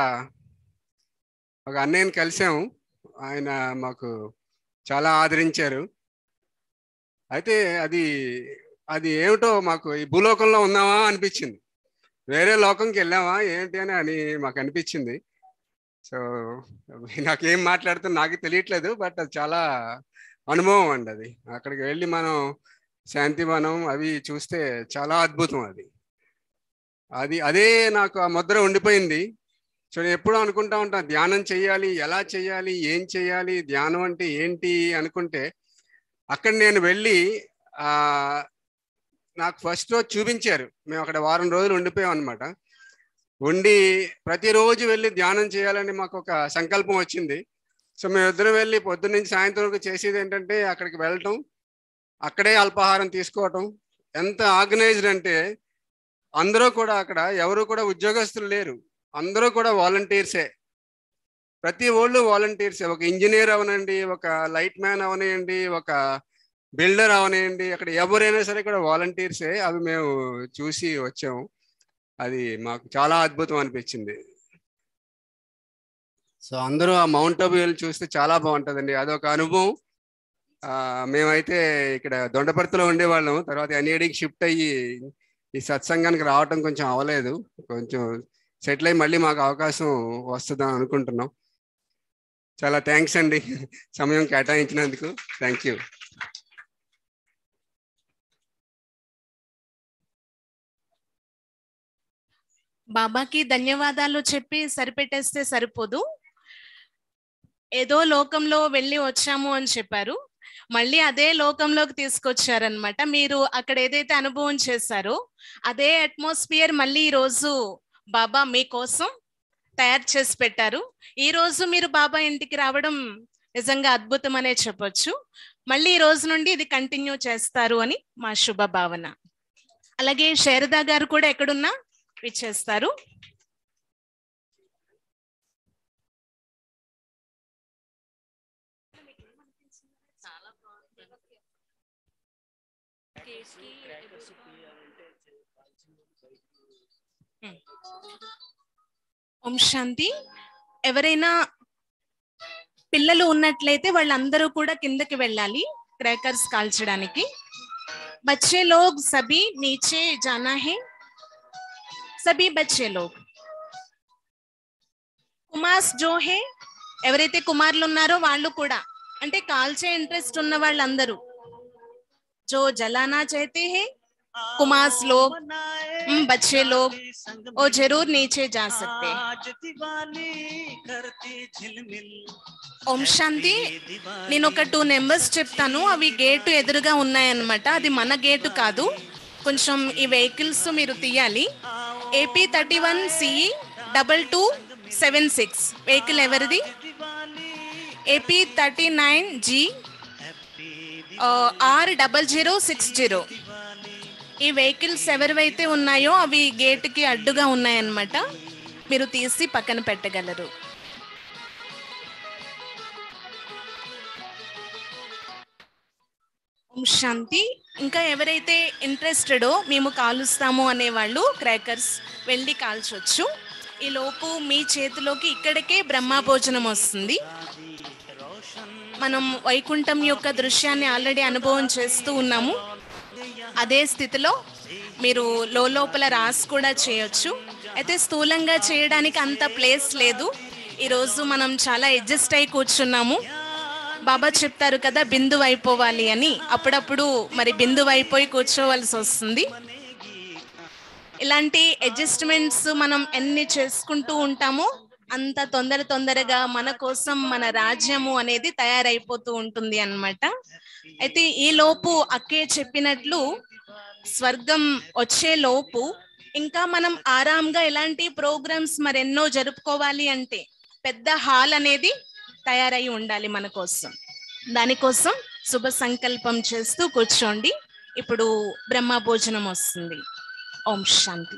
Speaker 6: ఒక అన్నయ్యని కలిసాము. ఆయన మాకు చాలా ఆదరించారు. అయితే అది అది ఏమిటో మాకు ఈ భూలోకంలో ఉన్నామా అనిపించింది. వేరే లోకంకి వెళ్ళామా ఏంటి అని అని మాకు అనిపించింది. సో నాకేం మాట్లాడుతున్నా నాకు తెలియట్లేదు, బట్ అది చాలా అనుభవం అండి. అది అక్కడికి వెళ్ళి మనం శాంతివనం అవి చూస్తే చాలా అద్భుతం. అది అది అదే నాకు ఆ ముద్ర ఉండిపోయింది. సో నేను ఎప్పుడూ అనుకుంటా ఉంటాను ధ్యానం చేయాలి, ఎలా చేయాలి, ఏం చేయాలి, ధ్యానం అంటే ఏంటి అనుకుంటే అక్కడ నేను వెళ్ళి ఆ నాకు ఫస్ట్ రోజు చూపించారు. మేము అక్కడ వారం రోజులు ఉండిపోయాం అనమాట. ఉండి ప్రతిరోజు వెళ్ళి ధ్యానం చేయాలని మాకు ఒక సంకల్పం వచ్చింది. సో మేము ఇద్దరం వెళ్ళి పొద్దున్న నుంచి సాయంత్రం వరకు చేసేది ఏంటంటే అక్కడికి వెళ్ళటం, అక్కడే అల్పాహారం తీసుకోవటం. ఎంత ఆర్గనైజ్డ్ అంటే అందరూ కూడా అక్కడ ఎవరు కూడా ఉద్యోగస్తులు లేరు, అందరూ కూడా వాలంటీర్సే. ప్రతి వాళ్ళు వాలంటీర్సే. ఒక ఇంజనీర్ అవనండి, ఒక లైట్ మ్యాన్ అవనేయండి, ఒక బిల్డర్ అవనేయండి, అక్కడ ఎవరైనా సరే కూడా వాలంటీర్సే. అవి మేము చూసి వచ్చాము. అది మాకు చాలా అద్భుతం అనిపించింది. సో అందరూ ఆ మౌంట్ ఆబు వెళ్ళి చూస్తే చాలా బాగుంటుందండి. అదొక అనుభవం. మేమైతే ఇక్కడ దొండపర్తిలో ఉండేవాళ్ళం. తర్వాత ఎన్ఏడికి షిఫ్ట్ అయ్యి ఈ సత్సంగానికి రావటం కొంచెం అవ్వలేదు. కొంచెం సెటిల్ అయ్యి మళ్ళీ మాకు అవకాశం వస్తుందని అనుకుంటున్నాం. చాలా థ్యాంక్స్ అండి సమయం కేటాయించినందుకు. Thank you.
Speaker 5: బాబాకి ధన్యవాదాలు చెప్పి సరిపెట్టేస్తే సరిపోదు. ఏదో లోకంలో వెళ్ళి వచ్చాము అని చెప్పారు, మళ్ళీ అదే లోకంలోకి తీసుకొచ్చారనమాట. మీరు అక్కడ ఏదైతే అనుభవం చేశారో అదే అట్మాస్ఫియర్ మళ్ళీ ఈ రోజు బాబా మీకోసం తయారు చేసి పెట్టారు. ఈ రోజు మీరు బాబా ఇంటికి రావడం నిజంగా అద్భుతం అనే చెప్పొచ్చు. మళ్ళీ ఈ రోజు నుండి ఇది కంటిన్యూ చేస్తారు అని మా శుభ భావన. అలాగే శారదా గారు కూడా ఎక్కడున్నా విచ్చేస్తారు. ఓం శాంతి. ఎవరైనా పిల్లలు ఉన్నట్లయితే వాళ్ళందరూ కూడా కిందకి వెళ్ళాలి క్రాకర్స్ కాల్చడానికి. బच्चे लोग सभी नीचे जाना है, सभी बच्चे लोग. కుమార్స్ జో హే, ఎవరైతే కుమారులు ఉన్నారో వాళ్ళు కూడా, అంటే కాల్చే ఇంట్రెస్ట్ ఉన్న వాళ్ళందరూ, जो जलाना चाहते हैं कुमार्स लोग, बच्चे लोग, वो जरूर नीचे जा सकते हैं. ఓం శాంతి. నేను ఒక టూ నెంబర్స్ చెప్తాను, అవి గేటు ఎదురుగా ఉన్నాయన్నమాట. అది మన గేటు కాదు, కొంచెం ఈ వెహికల్స్ మీరు తీయాలి. AP thirty one CE double two seven six vehicle ఎవరిది? AP thirty nine G R double zero six zero. ఈ వెహికల్స్ ఎవరివైతే ఉన్నాయో అవి గేటుకి అడ్డుగా ఉన్నాయన్నమాట, మీరు తీసి పక్కన పెట్టగలరు. ఓం శాంతి. ఇంకా ఎవరైతే ఇంట్రెస్టెడో మేము కాలుస్తాము అనేవాళ్ళు క్రాకర్స్ వెళ్ళి కాల్చొచ్చు. ఈ లోపు మీ చేతిలోకి ఇక్కడికే బ్రహ్మ భోజనం వస్తుంది. మనం వైకుంఠం యొక్క దృశ్యాన్ని ఆల్రెడీ అనుభవం చేస్తూ ఉన్నాము. అదే స్థితిలో మీరు లోపల రాసి కూడా చేయొచ్చు. అయితే స్థూలంగా చేయడానికి అంత ప్లేస్ లేదు. ఈరోజు మనం చాలా అడ్జస్ట్ అయి కూర్చున్నాము. బాబా చెప్తారు కదా బిందువు అయిపోవాలి అని, అప్పుడప్పుడు మరి బిందువు అయిపోయి కూర్చోవలసి వస్తుంది. ఇలాంటి అడ్జస్ట్మెంట్స్ మనం ఎన్ని చేసుకుంటూ ఉంటామో అంత తొందర తొందరగా మన కోసం మన రాజ్యము అనేది తయారైపోతూ ఉంటుంది అన్నమాట. అయితే ఈ లోపు అక్కే చెప్పినట్లు స్వర్గం వచ్చే లోపు ఇంకా మనం ఆరాంగా ఇలాంటి ప్రోగ్రామ్స్ మరెన్నో జరుపుకోవాలి అంటే పెద్ద హాల్ అనేది తయారై ఉండాలి మన కోసం. దానికోసం శుభ సంకల్పం చేస్తూ కూర్చోండి. ఇప్పుడు బ్రహ్మ భోజనం వస్తుంది. ఓం శాంతి.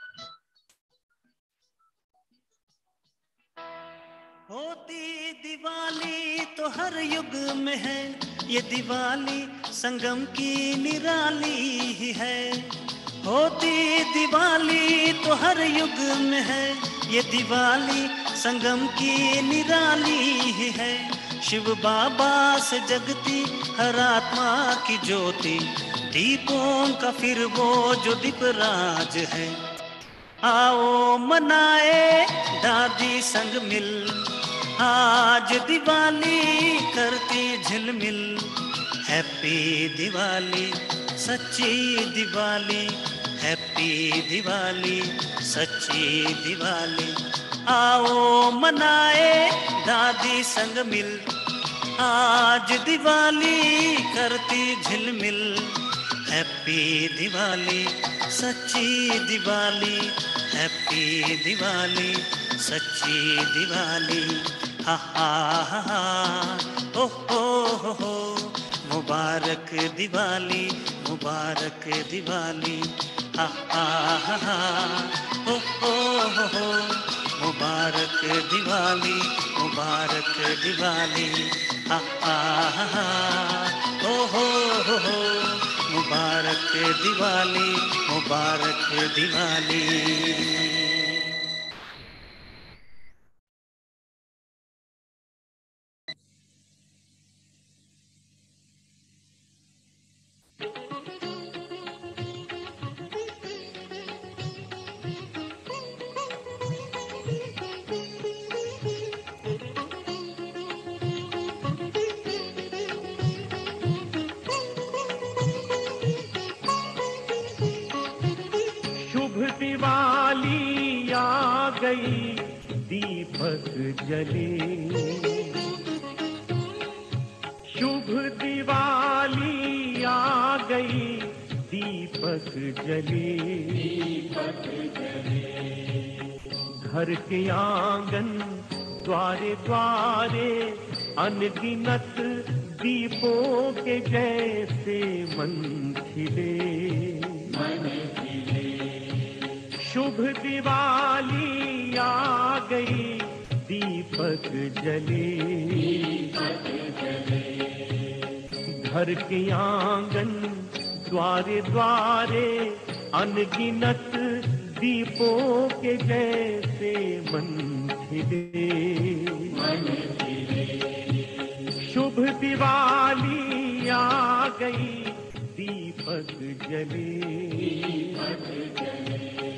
Speaker 3: होती दिवाली तो हर युग में है, ये दिवाली संगम की निराली ही है. होती दिवाली तो हर युग में है, ये दिवाली संगम की निराली ही है. शिव बाबा से जगती हर आत्मा की ज्योति, दीपों का फिर वो जो दीपराज है. आओ मनाए दादी संग मिल, आज दिवाली करती झिलमिल. हैप्पी दिवाली सच्ची दिवाली, हैप्पी दिवाली सच्ची दिवाली. आओ मनाए दादी संग मिल, आज दिवाली करती झिलमिल. हैप्पी दिवाली सच्ची दिवाली, हैप्पी दिवाली सच्ची दिवाली. हा हा हा हा ओ हो हो हो. मुबारक दिवाली मुबारक दिवाली. हा हा हा हा ओ हो हो हो. मुबारक दिवाली मुबारक दिवाली. हा हा हा हा ओ हो हो हो. मुबारक दिवाली मुबारक दिवाली.
Speaker 7: दिवाली आ गई दीपक जले, दीपक जले, घर के आंगन द्वारे द्वारे अनगिनत दीपों के जैसे मन खिले, मन खिले। शुभ दिवाली आ गई, दीपक जले, दीपक जले। घर के आंगन द्वारे द्वारे अनगिनत दीपों के जैसे मन खिले, मन खिले। शुभ दिवाली आ गई, दीपक जले, दीपक जले।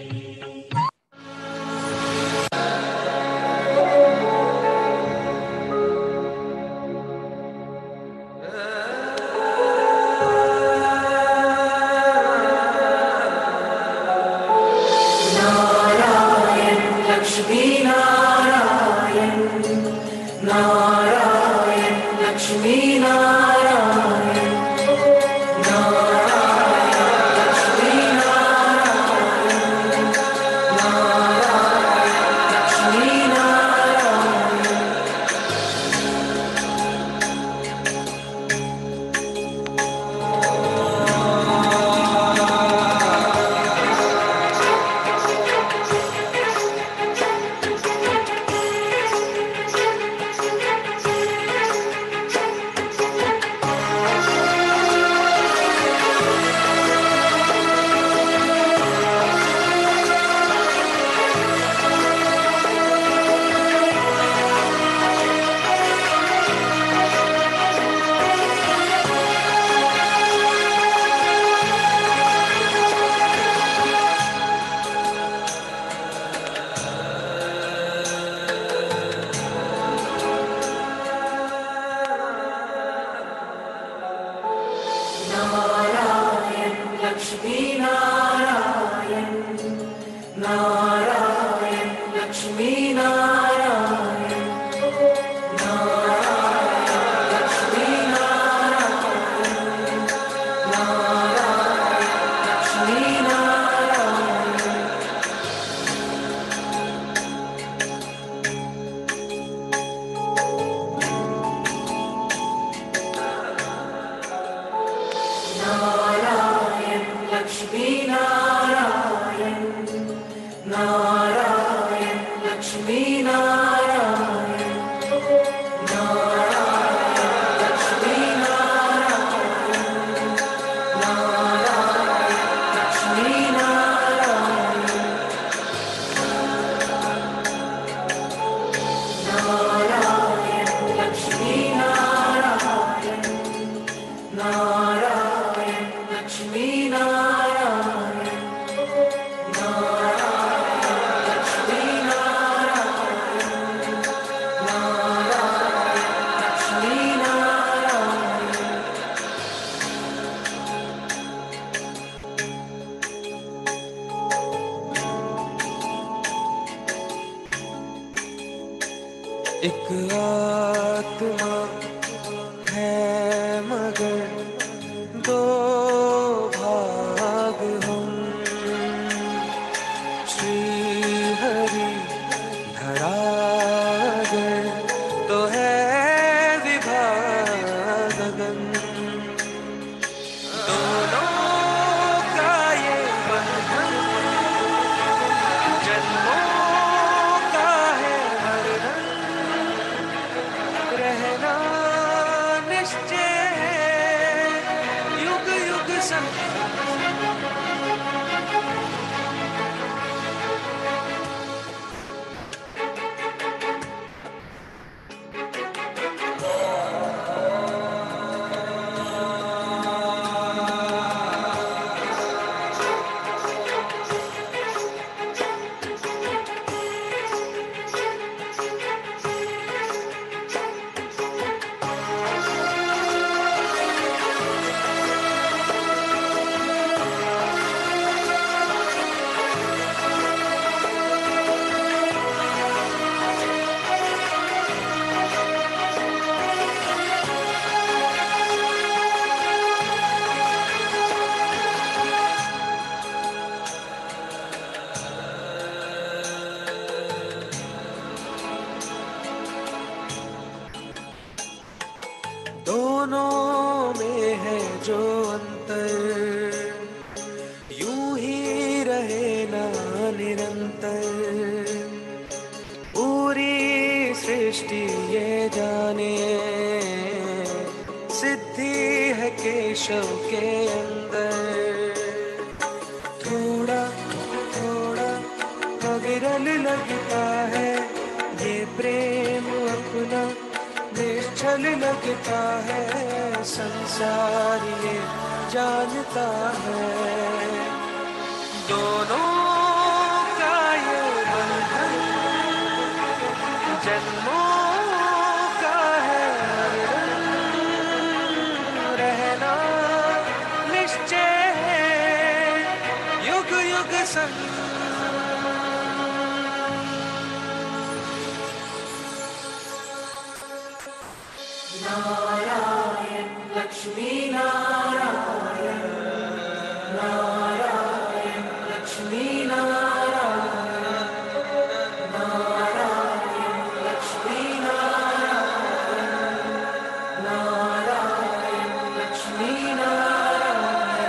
Speaker 8: एक आत्मा है मगर दो भाग हम, श्री हरि धरा गए तो है विभाग गगन। दोनों का ये बंधन जन्मों का है हरदम, रहना शव के अंदर थोड़ा थोड़ा विरल लगता है ये प्रेम अपना, निश्चल लगता है संसार ये जानता है। दोनों का ये बंधन जन्मों का है, रहना निश्चय है युग युग संग।
Speaker 4: नारायण लक्ष्मी नारायण, नारायण लक्ष्मी नारायण, नारायण लक्ष्मी नारायण, नारायण लक्ष्मी नारायण।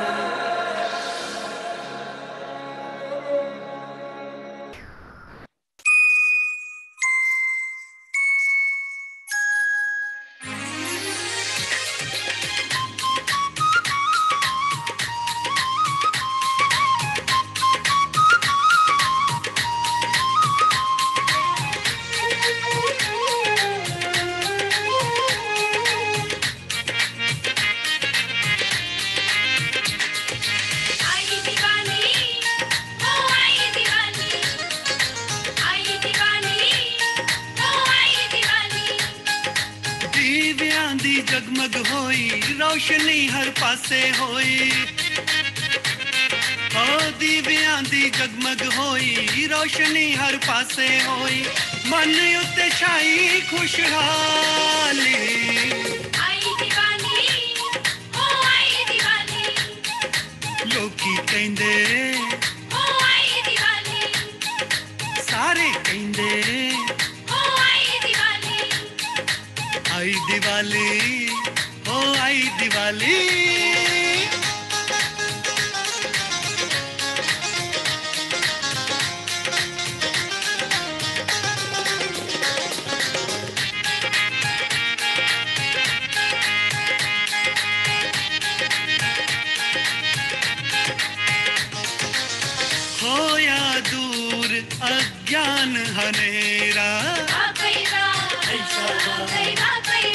Speaker 2: आई दीवानी ओ आई दीवानी, आई दीवानी ओ आई दीवानी।
Speaker 3: दीव्यां दी जगमग होई रोशनी हर पासे होई, ओ दीव्यां दी जगमग होई रोशनी हर पासे होई, मन उत्ते छाई खुशहाली।
Speaker 2: आई दीवानी ओ आई दीवानी,
Speaker 3: लोकी कहंदे
Speaker 2: ओ आई दीवानी,
Speaker 3: सारे कहंदे
Speaker 2: ओ आई दीवानी।
Speaker 3: आई दिवाली ओ आई दिवाली। होया दूर अज्ञान हनेरा,
Speaker 2: आ गई रात, आ गई रात, गई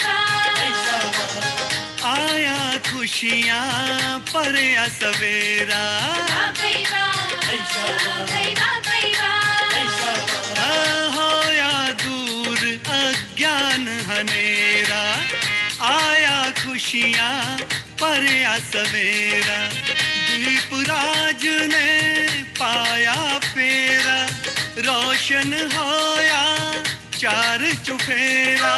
Speaker 2: रात।
Speaker 3: आया खुशियाँ परया सवेरा,
Speaker 2: आ गई रात, आ गई रात, गई रात।
Speaker 3: आ, होया दूर अज्ञान हनेरा, आया खुशियाँ परया सवेरा, दीप राज ने पाया फेरा, रोशन होया चार चुफेरा,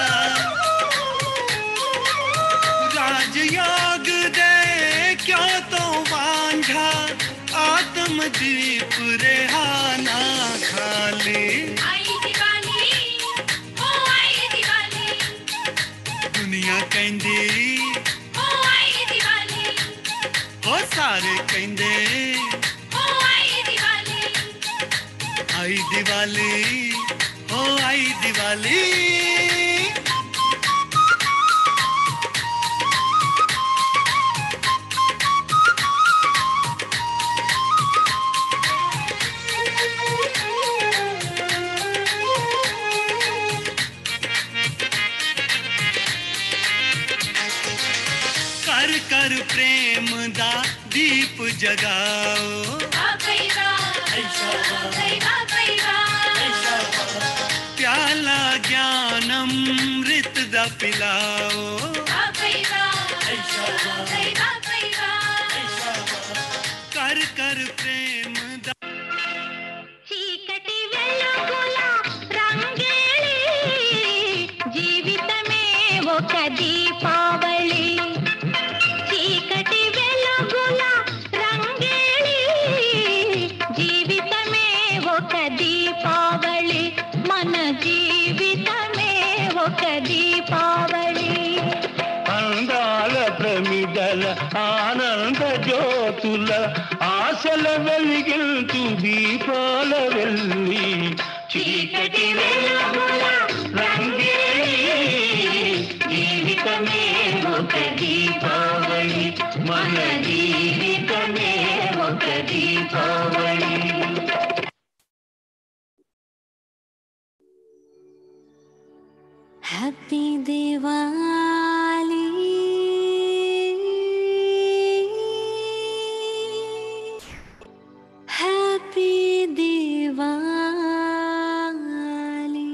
Speaker 3: राजयोग दे क्यों तो वांझा, आत्म दीप रेहाना खाली।
Speaker 2: आई दीवानी ओ आई दीवानी,
Speaker 3: दुनिया कहंदी
Speaker 2: ओ आई दीवानी,
Speaker 3: हो सारे कहंदे
Speaker 2: ओ आई दीवानी।
Speaker 3: आई दिवाली हो आई दिवाली। कर कर प्रेम दा दीप जगाओ,
Speaker 2: आ गई रात, आ गई रात, गई रात।
Speaker 3: प्याला ज्ञानमृत दा पिलाओ,
Speaker 2: आ गई रात, आ गई रात, गई रात।
Speaker 3: कर कर प्रेम दा।
Speaker 4: చీకటి వెలుగుల రంగేలి జీవితమే ఒక దీపావళి, చీకటి వెలుగుల రంగేలి జీవితమే ఒక దీపావళి, మన జీవితమే ఒక దీపావళి।
Speaker 7: అందాల ప్రమిదల ఆనంద జ్యోతుల ఆశల వెలిగించు దీపాల వెళ్ళి, చీకటి వెలుగుల రంగేలి జీవితమే ఒక దీపావళి, मन जीवित में ఒక Deepavali.
Speaker 9: Happy Diwali, Happy Diwali.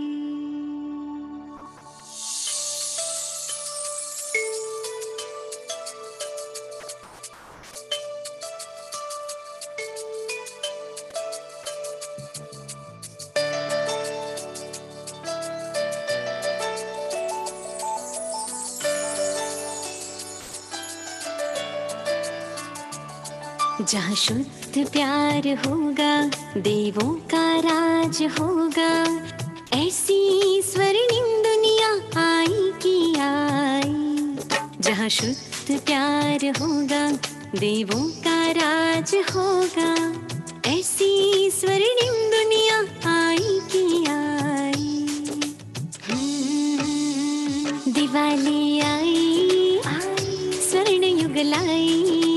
Speaker 9: जहाँ शुद्ध प्यार होगा देवों का राज होगा, ऐसी स्वर्णिम दुनिया आई की आई। जहाँ शुद्ध प्यार होगा देवों का राज होगा, ऐसी स्वर्णिम दुनिया आई की आई। दिवाली आई स्वर्ण युग लाई,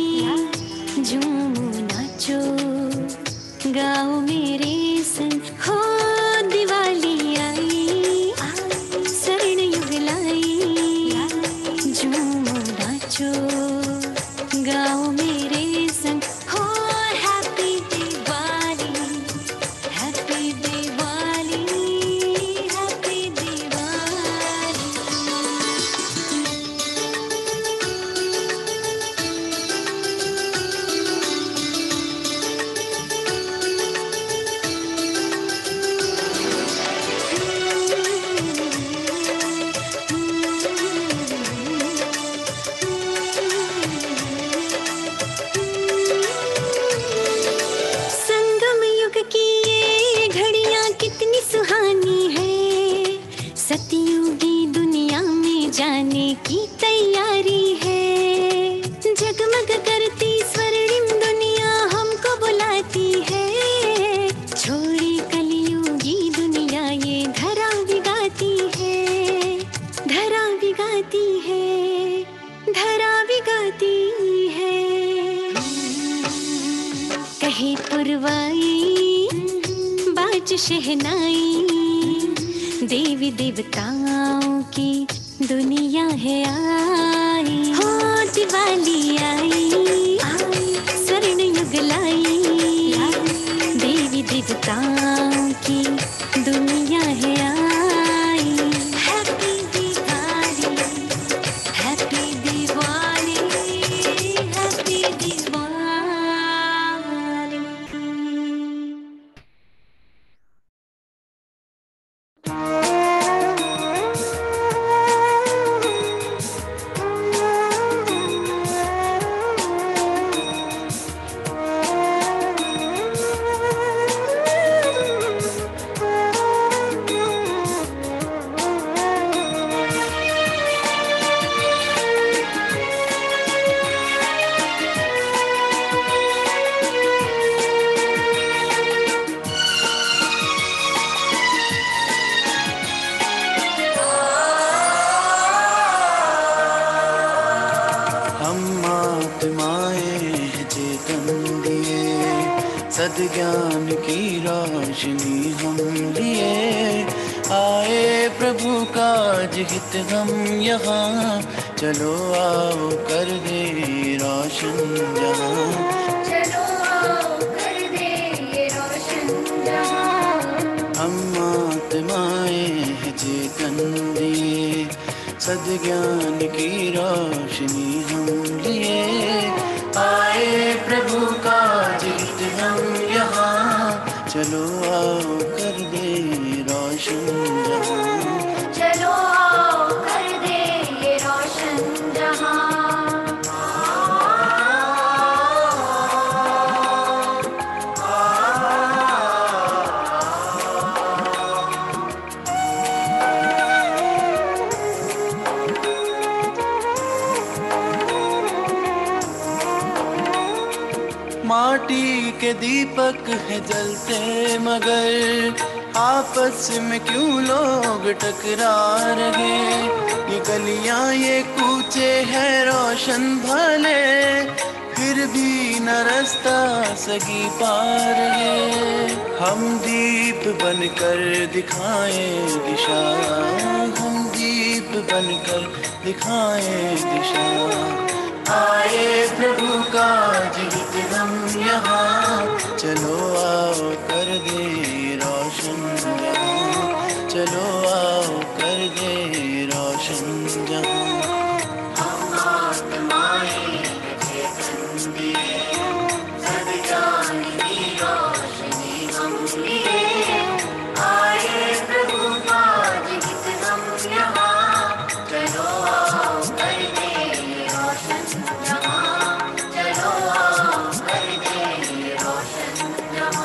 Speaker 9: झूमो नाचो गाओ मेरे संग, हो दिवाली आई स्वर्ण युग लाई, झूमो नाचो गाओ मेरे संग, हो happy Diwali, happy Diwali, happy Diwali. सतयुगी दुनिया में जाने की तैयारी है, जगमग करती स्वर्णिम दुनिया हमको बुलाती है। छोड़ी कलयुगी दुनिया ये धरा बिगाती है, धरा बिगाती है, धरा बिगाती है। कहे पुरवाई बाज शहनाई, देवी देवताओं की दुनिया है आई, हो दिवाली आई स्वर्ण युग लाई, देवी देवताओं की दुनिया है आई। Happy Diwali, happy Diwali, happy Diwali.
Speaker 10: सद्ज्ञान की रोशनी हम लिए आए, प्रभु काज हित हम यहाँ, चलो आओ कर दे रोशन जहाँ,
Speaker 9: चलो आओ कर दे ये रोशन जहाँ।
Speaker 10: हम आत्माएं हैं चेतन दिए, सद्ज्ञान की रोशनी हम लिए आए, प्रभु काज हित हम यहाँ, चलो आओ कर दे रोशन जहाँ,
Speaker 9: चलो आओ कर दे ये रोशन जहाँ।
Speaker 10: माटी के दीपक है जलते मगर आपस में क्यों लोग टकरा रहे, ये गलियां ये ऊंचे है रोशन भले, फिर भी न रास्ता सगी पार है। हम दीप बनकर दिखाएं दिशा, हम दीप बनकर दिखाएं दिशा। आए प्रभु का जीवित हम यहाँ, चलो आओ कर दे रोशन जहाँ, चलो आओ कर दे रोशन जहाँ। हम आत्माएं चेतन दिए, सदजान की रोशनी हम लिए। आए प्रभु का जीवित हम यहाँ, चलो आओ कर दे रोशन जहाँ, चलो आओ कर दे रोशन जहाँ।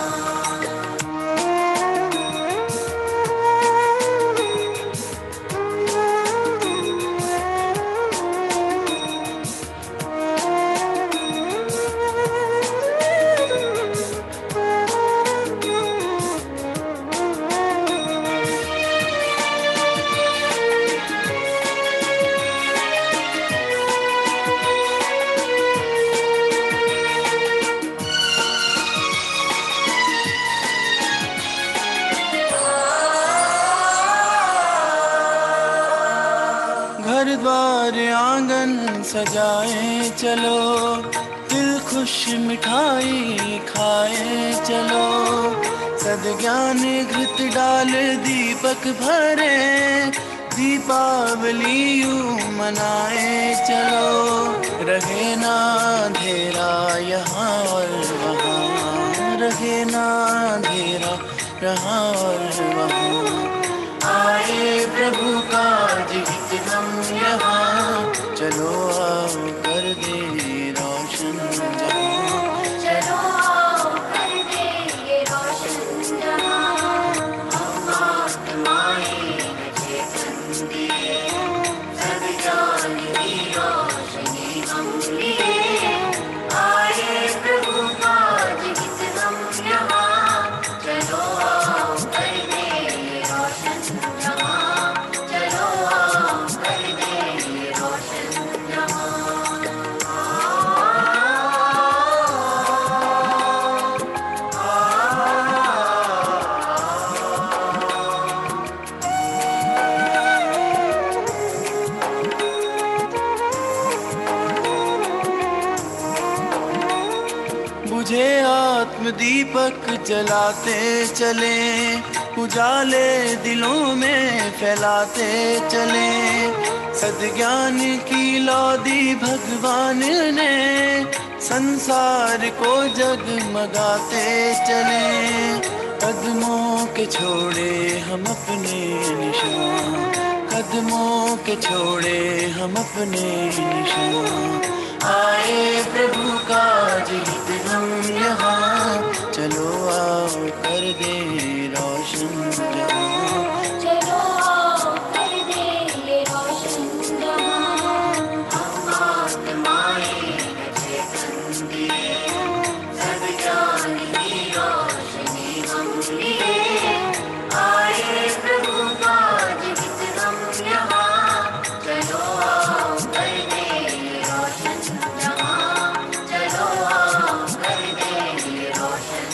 Speaker 10: घर द्वार आंगन सजाए चलो, दिल खुश मिठाई खाए चलो। सदज्ञान घृत डाल दीपक भरे, दीपावली यूं मनाए चलो। रहे ना अंधेरा यहाँ और वहाँ, रहे ना अंधेरा यहाँ और वहाँ। आए प्रभु का जीवित हम यहाँ, चलो आओ कर दे रोशन जहाँ, चलो आओ कर दे ये रोशन जहाँ। हम आत्माएं चेतन दिए, सदजान की रोशनी हम लिए। आए प्रभु का जीवित हम यहाँ, चलो आओ कर दे रोशन जहाँ, चलो आओ कर दे रोशन जहाँ। बुझे आत्म दीपक जलाते चले, उजाले दिलों में फैलाते चले। सद्ज्ञान की लौ दी भगवान ने, संसार को जगमगाते चले। कदमों के छोड़े हम अपने निशान, कदमों के छोड़े हम अपने निशान। आए प्रभु का जीवित हम यहाँ, चलो आओ कर दे रोशन